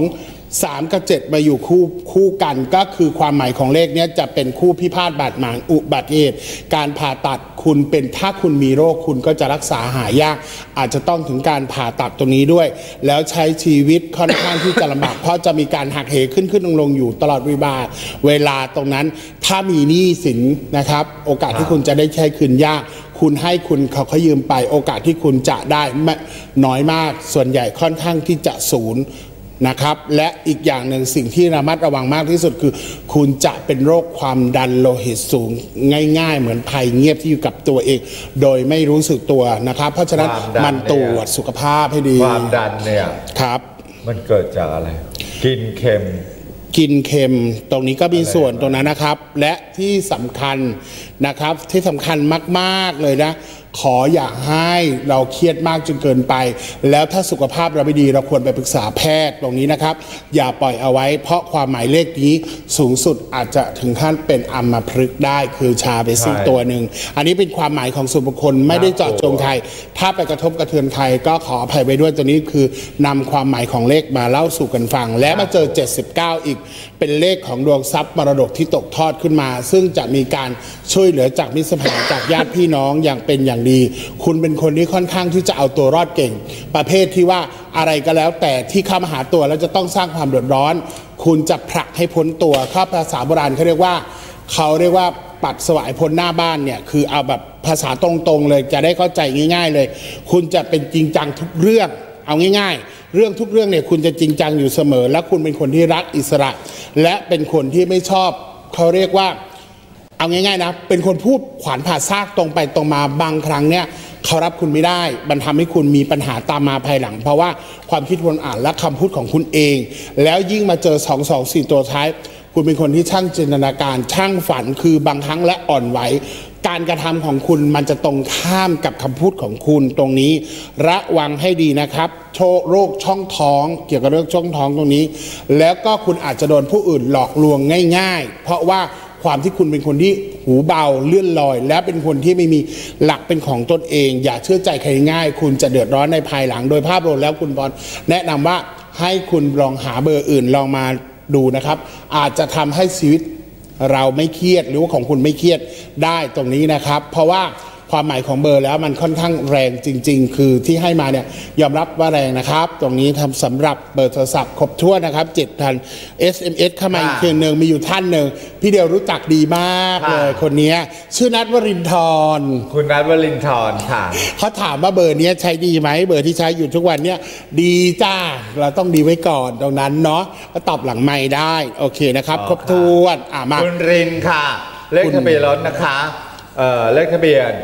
3กับ7มาอยู่คู่กันก็คือความหมายของเลขนี้จะเป็นคู่พิพาทบาดหมางอุบัติเหตุการผ่าตัดคุณเป็นถ้าคุณมีโรคคุณก็จะรักษาหายากอาจจะต้องถึงการผ่าตัดตรงนี้ด้วยแล้วใช้ชีวิตค่อนข้างที่จะลำบากเพราะจะมีการหักเหขึ้นลงอยู่ตลอดเวลาตรงนั้นถ้ามีหนี้สินนะครับโอกาสที่คุณจะได้ใช้คืนยากคุณให้คุณเขายืมไปโอกาสที่คุณจะได้น้อยมากส่วนใหญ่ค่อนข้างที่จะศูนย์นะครับและอีกอย่างหนึ่งสิ่งที่ระมัดระวังมากที่สุดคือคุณจะเป็นโรคความดันโลหิตสูงง่ายๆเหมือนภัยเงียบที่อยู่กับตัวเองโดยไม่รู้สึกตัวนะครับเพราะฉะนั้นมันตรวจสุขภาพให้ดีความดันเนี่ยครับมันเกิดจากอะไรกินเค็มตรงนี้ก็มีส่วนตรงนั้นนะครับและที่สำคัญนะครับที่สำคัญมากๆเลยนะขออย่าให้เราเครียดมากจนเกินไปแล้วถ้าสุขภาพเราไม่ดีเราควรไปปรึกษาแพทย์ตรงนี้นะครับอย่าปล่อยเอาไว้เพราะความหมายเลขนี้สูงสุดอาจจะถึงขั้นเป็นอัมพฤกษ์ได้คือชาไปซึ่งตัวหนึ่งอันนี้เป็นความหมายของส่วนบุคคลไม่ได้เจาะจงใครถ้าไปกระทบกระเทือนใครก็ขออภัยไปด้วยตัวนี้คือนำความหมายของเลขมาเล่าสู่กันฟังและมาเจอ79อีกเป็นเลขของดวงทรัพย์มรดกที่ตกทอดขึ้นมาซึ่งจะมีการช่วยเหลือจากมิตรสหายจากญาติพี่น้องอย่างเป็นอย่างดีคุณเป็นคนที่ค่อนข้างที่จะเอาตัวรอดเก่งประเภทที่ว่าอะไรก็แล้วแต่ที่เข้ามาหาตัวแล้วจะต้องสร้างความเดือดร้อนคุณจะผลักให้พ้นตัวข้าภาษาโบราณเขาเรียกว่าปัดสวายพ้นหน้าบ้านเนี่ยคือเอาแบบภาษาตรงๆเลยจะได้เข้าใจง่ายๆเลยคุณจะเป็นจริงจังทุกเรื่องเอาง่ายๆเรื่องทุกเรื่องเนี่ยคุณจะจริงจังอยู่เสมอและคุณเป็นคนที่รักอิสระและเป็นคนที่ไม่ชอบเขาเรียกว่าเอาง่ายๆนะเป็นคนพูดขวานผ่าซากตรงไปตรงมาบางครั้งเนี่ยเขารับคุณไม่ได้มันทำให้คุณมีปัญหาตามมาภายหลังเพราะว่าความคิดคนอ่านและคำพูดของคุณเองแล้วยิ่งมาเจอ224ตัวท้ายคุณเป็นคนที่ช่างจินตนาการช่างฝันคือบางครั้งและอ่อนไหวการกระทำของคุณมันจะตรงข้ามกับคำพูดของคุณตรงนี้ระวังให้ดีนะครับโรคช่องท้องเกี่ยวกับเรื่องช่องท้องตรงนี้แล้วก็คุณอาจจะโดนผู้อื่นหลอกลวงง่ายๆเพราะว่าความที่คุณเป็นคนที่หูเบาเลื่อนลอยและเป็นคนที่ไม่มีหลักเป็นของตนเองอย่าเชื่อใจใครง่ายคุณจะเดือดร้อนในภายหลังโดยภาพรวมแล้วคุณบอลแนะนำว่าให้คุณลองหาเบอร์อื่นลองมาดูนะครับอาจจะทำให้ชีวิตเราไม่เครียดหรือว่าของคุณไม่เครียดได้ตรงนี้นะครับเพราะว่าความหมายของเบอร์แล้วมันค่อนข้างแรงจริงๆคือที่ให้มาเนี่ยยอมรับว่าแรงนะครับตรงนี้ทำสำหรับเบอร์โทรศัพท์ครบถ้วนนะครับ7,000 SMS เข้ามาอีกเพียงหนึ่งมีอยู่ท่านหนึ่งพี่เดียวรู้จักดีมากเลยคนนี้ชื่อนัทวรินทร์คุณนัทวรินทร์ค่ะเขาถามว่าเบอร์นี้ใช้ดีไหมเบอร์ที่ใช้อยู่ทุกวันเนี่ยดีจ้าเราต้องดีไว้ก่อนตรงนั้นเนาะก็ตอบหลังไมค์ได้โอเคนะครับครบถ้วนมาคุณรินค่ะเลขทะเบียนรถนะคะเลขทะเบียน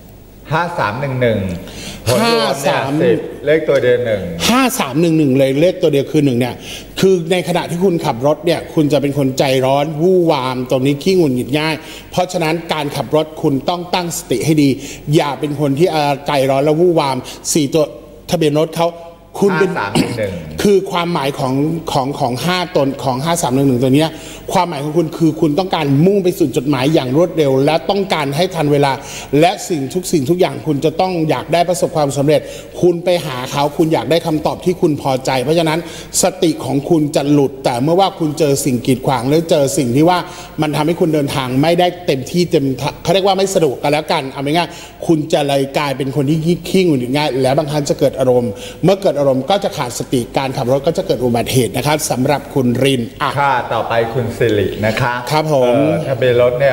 5311ผลรวมเนี่ย10เลขตัวเดียว 5311เลยเลขตัวเดียวคือ1เนี่ยคือในขณะที่คุณขับรถเนี่ยคุณจะเป็นคนใจร้อนวู่วามตรงนี้ขี้หงุดหงิดง่ายเพราะฉะนั้นการขับรถคุณต้องตั้งสติให้ดีอย่าเป็นคนที่ใจร้อนและวู่วาม4ตัวทะเบียนรถเขาคุณเป็นคือความหมายของ5ตนของ5311ตัวนี้ความหมายของคุณคือคุณต้องการมุ่งไปสู่จุดหมายอย่างรวดเร็วและต้องการให้ทันเวลาและสิ่งทุกอย่างคุณจะต้องอยากได้ประสบความสำเร็จคุณไปหาเขาคุณอยากได้คำตอบที่คุณพอใจเพราะฉะนั้นสติของคุณจะหลุดแต่เมื่อว่าคุณเจอสิ่งกีดขวางหรือเจอสิ่งที่ว่ามันทำให้คุณเดินทางไม่ได้เต็มที่เขาเรียกว่าไม่สะดวกกันแล้วกันเอาง่ายๆคุณจะเลยกลายเป็นคนที่ขี้หงุดหงิดง่ายและบางครั้งจะเกิดอารมณ์เมื่อเกิดอารมณ์ก็จะขาดสติการขับรถก็จะเกิดอุบัติเหตุนะครับสำหรับคุณรินค่ะต่อไปคุณสิรินะคะครับผมทะเบียนรถเนี่ย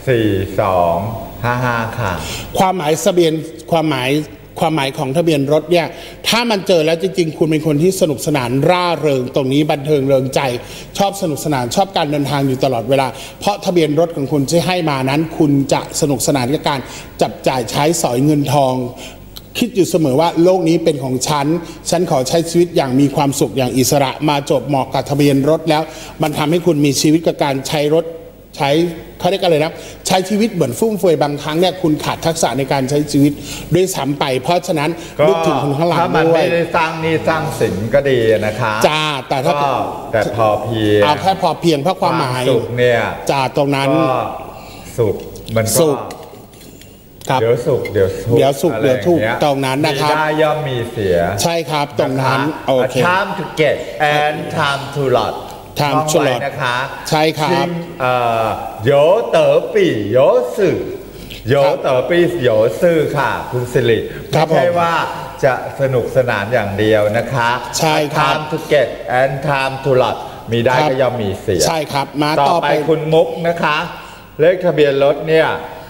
4255ค่ะความหมายทะเบียนความหมายของทะเบียนรถเนี่ยถ้ามันเจอแล้วจริงๆคุณเป็นคนที่สนุกสนานร่าเริงตรงนี้บันเทิงเริงใจชอบสนุกสนานชอบการเดินทางอยู่ตลอดเวลาเพราะทะเบียนรถของคุณที่ให้มานั้นคุณจะสนุกสนานกับการจับจ่ายใช้สอยเงินทองคิดอยู่เสมอว่าโลกนี้เป็นของฉันขอใช้ชีวิตอย่างมีความสุขอย่างอิสระมาจบเหมาะกับทะเบียนรถแล้วมันทำให้คุณมีชีวิตกับการใช้รถใช้เขาเรียกอะไรนะใช้ชีวิตเหมือนฟุ่มเฟือยบางครั้งเนี่ยคุณขาดทักษะในการใช้ชีวิตด้วยซ้ำไปเพราะฉะนั้นนึกถึงคนข้างหลังด้วยถ้ามันไม่ได้สร้างนี่สร้างสินก็ดีนะคะจ้าแต่ถ้าแต่พอเพียงเอาแค่พอเพียงเพราะความหมายสุขเนี่ยจ้าตรงนั้นสุขมันก็เดี๋ยวสุขเดี๋ยวทุกตรงนั้นนะครับมีได้ย่อมมีเสียใช่ครับตรงนั้นโอเค time to get and time to lot time to lot นะคะใช่ครับโยเต๋อปี่โยสื่อโยเต๋อปี่โยสื่อค่ะคุณสิริไม่ใช่ว่าจะสนุกสนานอย่างเดียวนะคะใช่ครับ time to get and time to lot มีได้ก็ย่อมมีเสียใช่ครับมาต่อไปคุณมุกนะคะเลขทะเบียนรถเนี่ย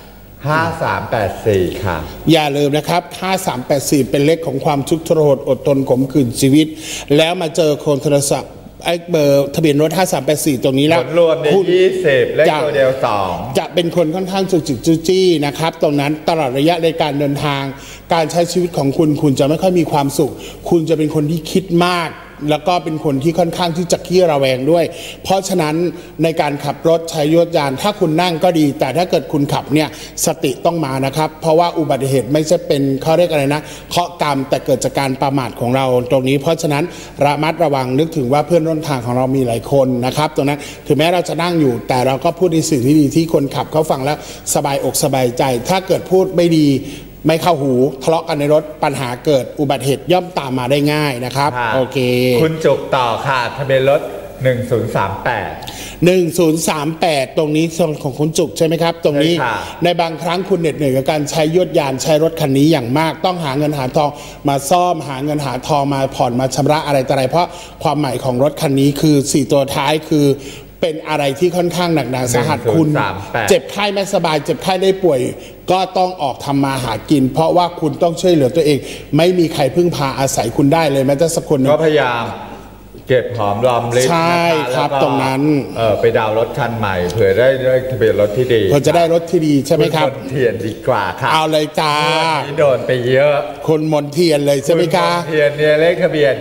5384ค่ะอย่าลืมนะครับ5384เป็นเลขของความทุกข์ทรหดอดทนขมขื่นชีวิตแล้วมาเจอคนโทรศัพท์ไอ้เบอร์ทะเบียนรถ5384ตรงนี้แล้วผลรวมใน20เลขตัวเดียว2 จะเป็นคนค่อนข้างจุกจิกจุจี้นะครับตรงนั้นตลอดระยะในการเดินทางการใช้ชีวิตของคุณจะไม่ค่อยมีความสุขคุณจะเป็นคนที่คิดมากแล้วก็เป็นคนที่ค่อนข้างที่จะขี้ระแวงด้วยเพราะฉะนั้นในการขับรถใช้ยวดยานถ้าคุณนั่งก็ดีแต่ถ้าเกิดคุณขับเนี่ยสติต้องมานะครับเพราะว่าอุบัติเหตุไม่ใช่เป็นเขาเรียกอะไรนะเคราะห์กรรมแต่เกิดจากการประมาทของเราตรงนี้เพราะฉะนั้นระมัดระวังนึกถึงว่าเพื่อนร่วมทางของเรามีหลายคนนะครับตรงนั้นถึงแม้เราจะนั่งอยู่แต่เราก็พูดในสิ่งที่ดีที่คนขับเขาฟังแล้วสบายอกสบายใจถ้าเกิดพูดไม่ดีไม่เข้าหูทะเลาะกันในรถปัญหาเกิดอุบัติเหตุย่อมตามมาได้ง่ายนะครับโอเคคุณจุกต่อค่ะทะเบียนรถ 1038ตรงนี้ของคุณจุกใช่ไหมครับตรงนี้ในบางครั้งคุณเหน็ดเหนื่อยกับการใช้ยวดยานใช้รถคันนี้อย่างมากต้องหาเงินหาทองมาซ่อมหาเงินหาทองมาผ่อนมาชำระอะไรต่ออะไรเพราะความหมายของรถคันนี้คือ4ตัวท้ายคือเป็นอะไรที่ค่อนข้างหนักหนาสาหัสคุณเจ็บไข้ไม่สบายเจ็บไข้ได้ป่วยก็ต้องออกทำมาหากินเพราะว่าคุณต้องช่วยเหลือตัวเองไม่มีใครพึ่งพาอาศัยคุณได้เลยแม้แต่สักคนนึงก็พยายามเก็บหอมรอมริบใช่ครับตรงนั้นไปดาวรถคันใหม่เผื่อได้ทะเบียนรถที่ดีเพื่อจะได้รถที่ดีใช่ไหมครับคนเทียนดีกว่าค่ะเอาเลยจ้าโดนไปเยอะคนมนเทียนเลยใช่ไหมคะเทียนเนี่ยเลขทะเบียน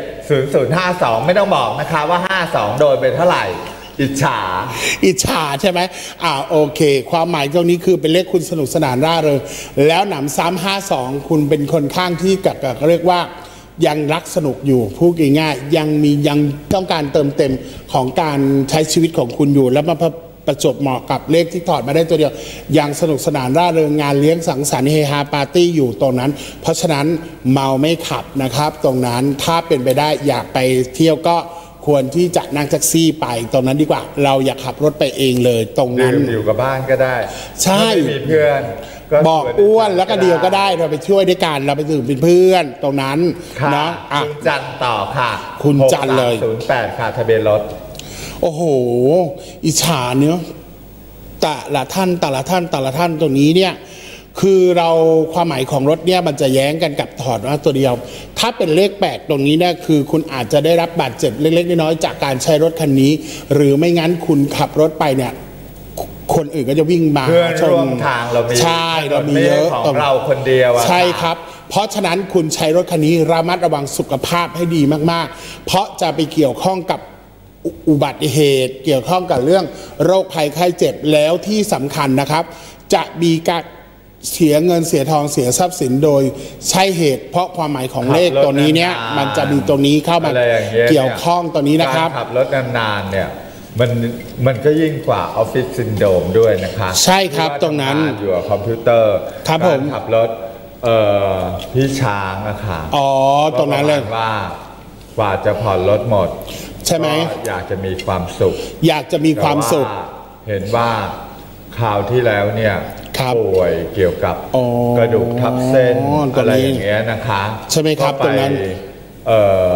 0052ไม่ต้องบอกนะคะว่า52โดนไปเท่าไหร่อิจฉาใช่ไหมโอเคความหมายตรงนี้คือเป็นเลขคุณสนุกสนานร่าเริงแล้วหนำซ้ำ52คุณเป็นคนข้างที่กับเรียกว่ายังรักสนุกอยู่พูดง่ายๆยังต้องการเติมเต็มของการใช้ชีวิตของคุณอยู่แล้วมาประจบเหมาะกับเลขที่ถอดมาได้ตัวเดียวยังสนุกสนานร่าเริงงานเลี้ยงสังสรรค์เฮฮาปาร์ตี้อยู่ตรงนั้นเพราะฉะนั้นเมาไม่ขับนะครับตรงนั้นถ้าเป็นไปได้อยากไปเที่ยวก็ควรที่จะนั่งแท็กซี่ไปตรงนั้นดีกว่าเราอยากขับรถไปเองเลยตรงนั้นอยู่กับบ้านก็ได้ใช่มีเพื่อนบอกอ้วนแล้วก็เดียวก็ได้เราไปช่วยด้วยกันเราไปดื่มเป็นเพื่อนตรงนั้นเนาะคุณจันต่อค่ะคุณจันเลย 08ค่ะทะเบียนรถโอ้โหอิจฉาเนื้อแต่ละท่านตรงนี้เนี่ยคือเราความหมายของรถเนี่ยมันจะแย้งกันกับถอดว่าตัวเดียวถ้าเป็นเลข8ตรงนี้เนี่ยคือคุณอาจจะได้รับบาดเจ็บเล็กๆน้อยๆจากการใช้รถคันนี้หรือไม่งั้นคุณขับรถไปเนี่ยคนอื่นก็จะวิ่งมาเพื่อนร่วมทางเรามีใช่เรามีเยอะของเราคนเดียวใช่ครับเพราะฉะนั้นคุณใช้รถคันนี้ระมัดระวังสุขภาพให้ดีมากๆเพราะจะไปเกี่ยวข้องกับอุบัติเหตุเกี่ยวข้องกับเรื่องโรคภัยไข้เจ็บแล้วที่สำคัญนะครับจะมีการเสียเงินเสียทองเสียทรัพย์สินโดยใช่เหตุเพราะความหมายของเลขตัวนี้เนี่ยมันจะมีตรงนี้เข้ามาเกี่ยวข้องตัวนี้นะครับขับรถนานๆเนี่ยมันก็ยิ่งกว่าออฟฟิศซินโดรมด้วยนะคะใช่ครับตรงนั้นอยู่กับคอมพิวเตอร์ครับผมขับรถพี่ช้างนะคะตรงนั้นเลยว่ากว่าจะผ่อนรถหมดใช่ไหมอยากจะมีความสุขอยากจะมีความสุขเห็นว่าคราวที่แล้วเนี่ยป่วยเกี่ยวกับกระดูกทับเส้นอะไรอย่างเงี้ยนะคะใช่ไหมครับตรงนั้น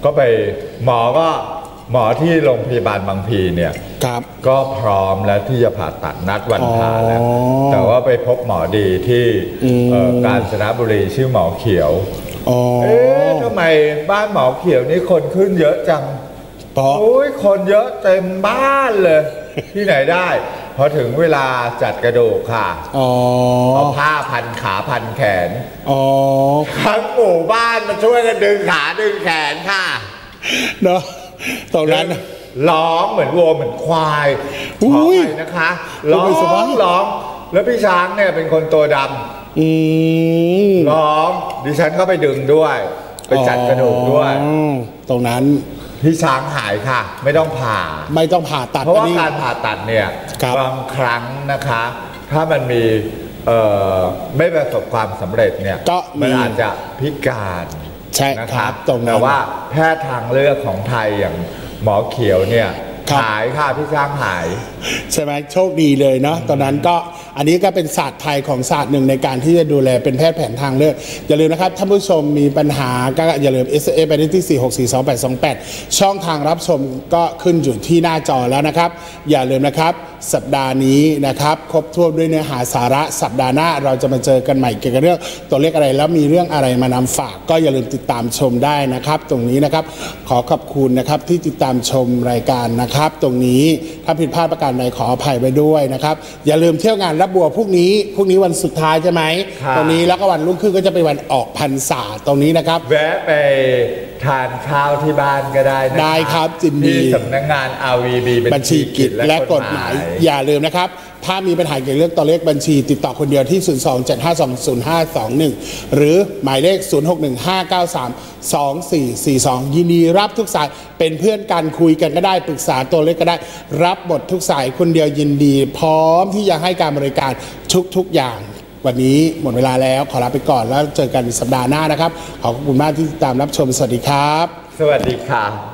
ก็ไปหมอที่โรงพยาบาลบางพีเนี่ยก็พร้อมแล้วที่จะผ่าตัดนัดวันผ่าแล้วแต่ว่าไปพบหมอดีที่กาญจนบุรีชื่อหมอเขียวทำไมบ้านหมอเขียวนี่คนขึ้นเยอะจังโอ้ยคนเยอะเต็มบ้านเลยที่ไหนได้พอถึงเวลาจัดกระดูกค่ะเอาผ้าพันขาพันแขนทั้งหมู่บ้านมาช่วยกันดึงขาดึงแขนค่ะเนาะตรงนั้นร้องเหมือนวัวเหมือนควายขอไปนะคะร้องแล้วพี่ช้างเนี่ยเป็นคนตัวดำร้องดิฉันก็ไปดึงด้วยไปจัดกระดูกด้วยตรงนั้นพี่ช้างหายค่ะไม่ต้องผ่าตัดเพราะว่าการผ่าตัดเนี่ยบางครั้งนะคะถ้ามันมีไม่ประสบความสำเร็จเนี่ยมันอาจจะพิการใช่ครับแต่ว่าแพทย์ทางเลือกของไทยอย่างหมอเขียวเนี่ยหายค่ะพี่ช้างหายใช่ไหมโชคดีเลยเนาะตอนนั้นก็อันนี้ก็เป็นศาสตร์ไทยของศาสตร์หนึ่งในการที่จะดูแลเป็นแพทย์แผนทางเลือกอย่าลืมนะครับท่านผู้ชมมีปัญหาก็อย่าลืม SMS ไปที่4642828ช่องทางรับชมก็ขึ้นอยู่ที่หน้าจอแล้วนะครับอย่าลืมนะครับสัปดาห์นี้นะครับครบถ้วนด้วยเนื้อหาสาระสัปดาห์หน้าเราจะมาเจอกันใหม่เกี่ยวกับเรื่องตัวเลขอะไรแล้วมีเรื่องอะไรมานำฝากก็อย่าลืมติดตามชมได้นะครับตรงนี้นะครับขอขอบคุณนะครับที่ติดตามชมรายการนะครับตรงนี้ถ้าผิดพลาดประการใดขออภัยไว้ด้วยนะครับอย่าลืมเที่ยวงานรับบัวพรุ่งนี้วันสุดท้ายใช่ไหมตรงนี้แล้วก็วันรุ่งขึ้นก็จะเป็นวันออกพรรษาตรงนี้นะครับแวะไปทานข้าวที่บ้านก็ได้นะได้ครับจินดีที่สำนักงาน RVB บัญชีกิจและกฎหมายอย่าลืมนะครับถ้ามีปัญหาเกี่ยวกับเรื่องตัวเลขบัญชีติดต่อคนเดียวที่027520521หรือหมายเลข0615932442ยินดีรับทุกสายเป็นเพื่อนกันคุยกันก็ได้ปรึกษาตัวเลขก็ได้รับหมดทุกสายคนเดียวยินดีพร้อมที่จะให้การบริการทุกอย่างวันนี้หมดเวลาแล้วขอลาไปก่อนแล้วเจอกันสัปดาห์หน้านะครับขอบคุณมากที่ติดตามรับชมสวัสดีครับสวัสดีค่ะ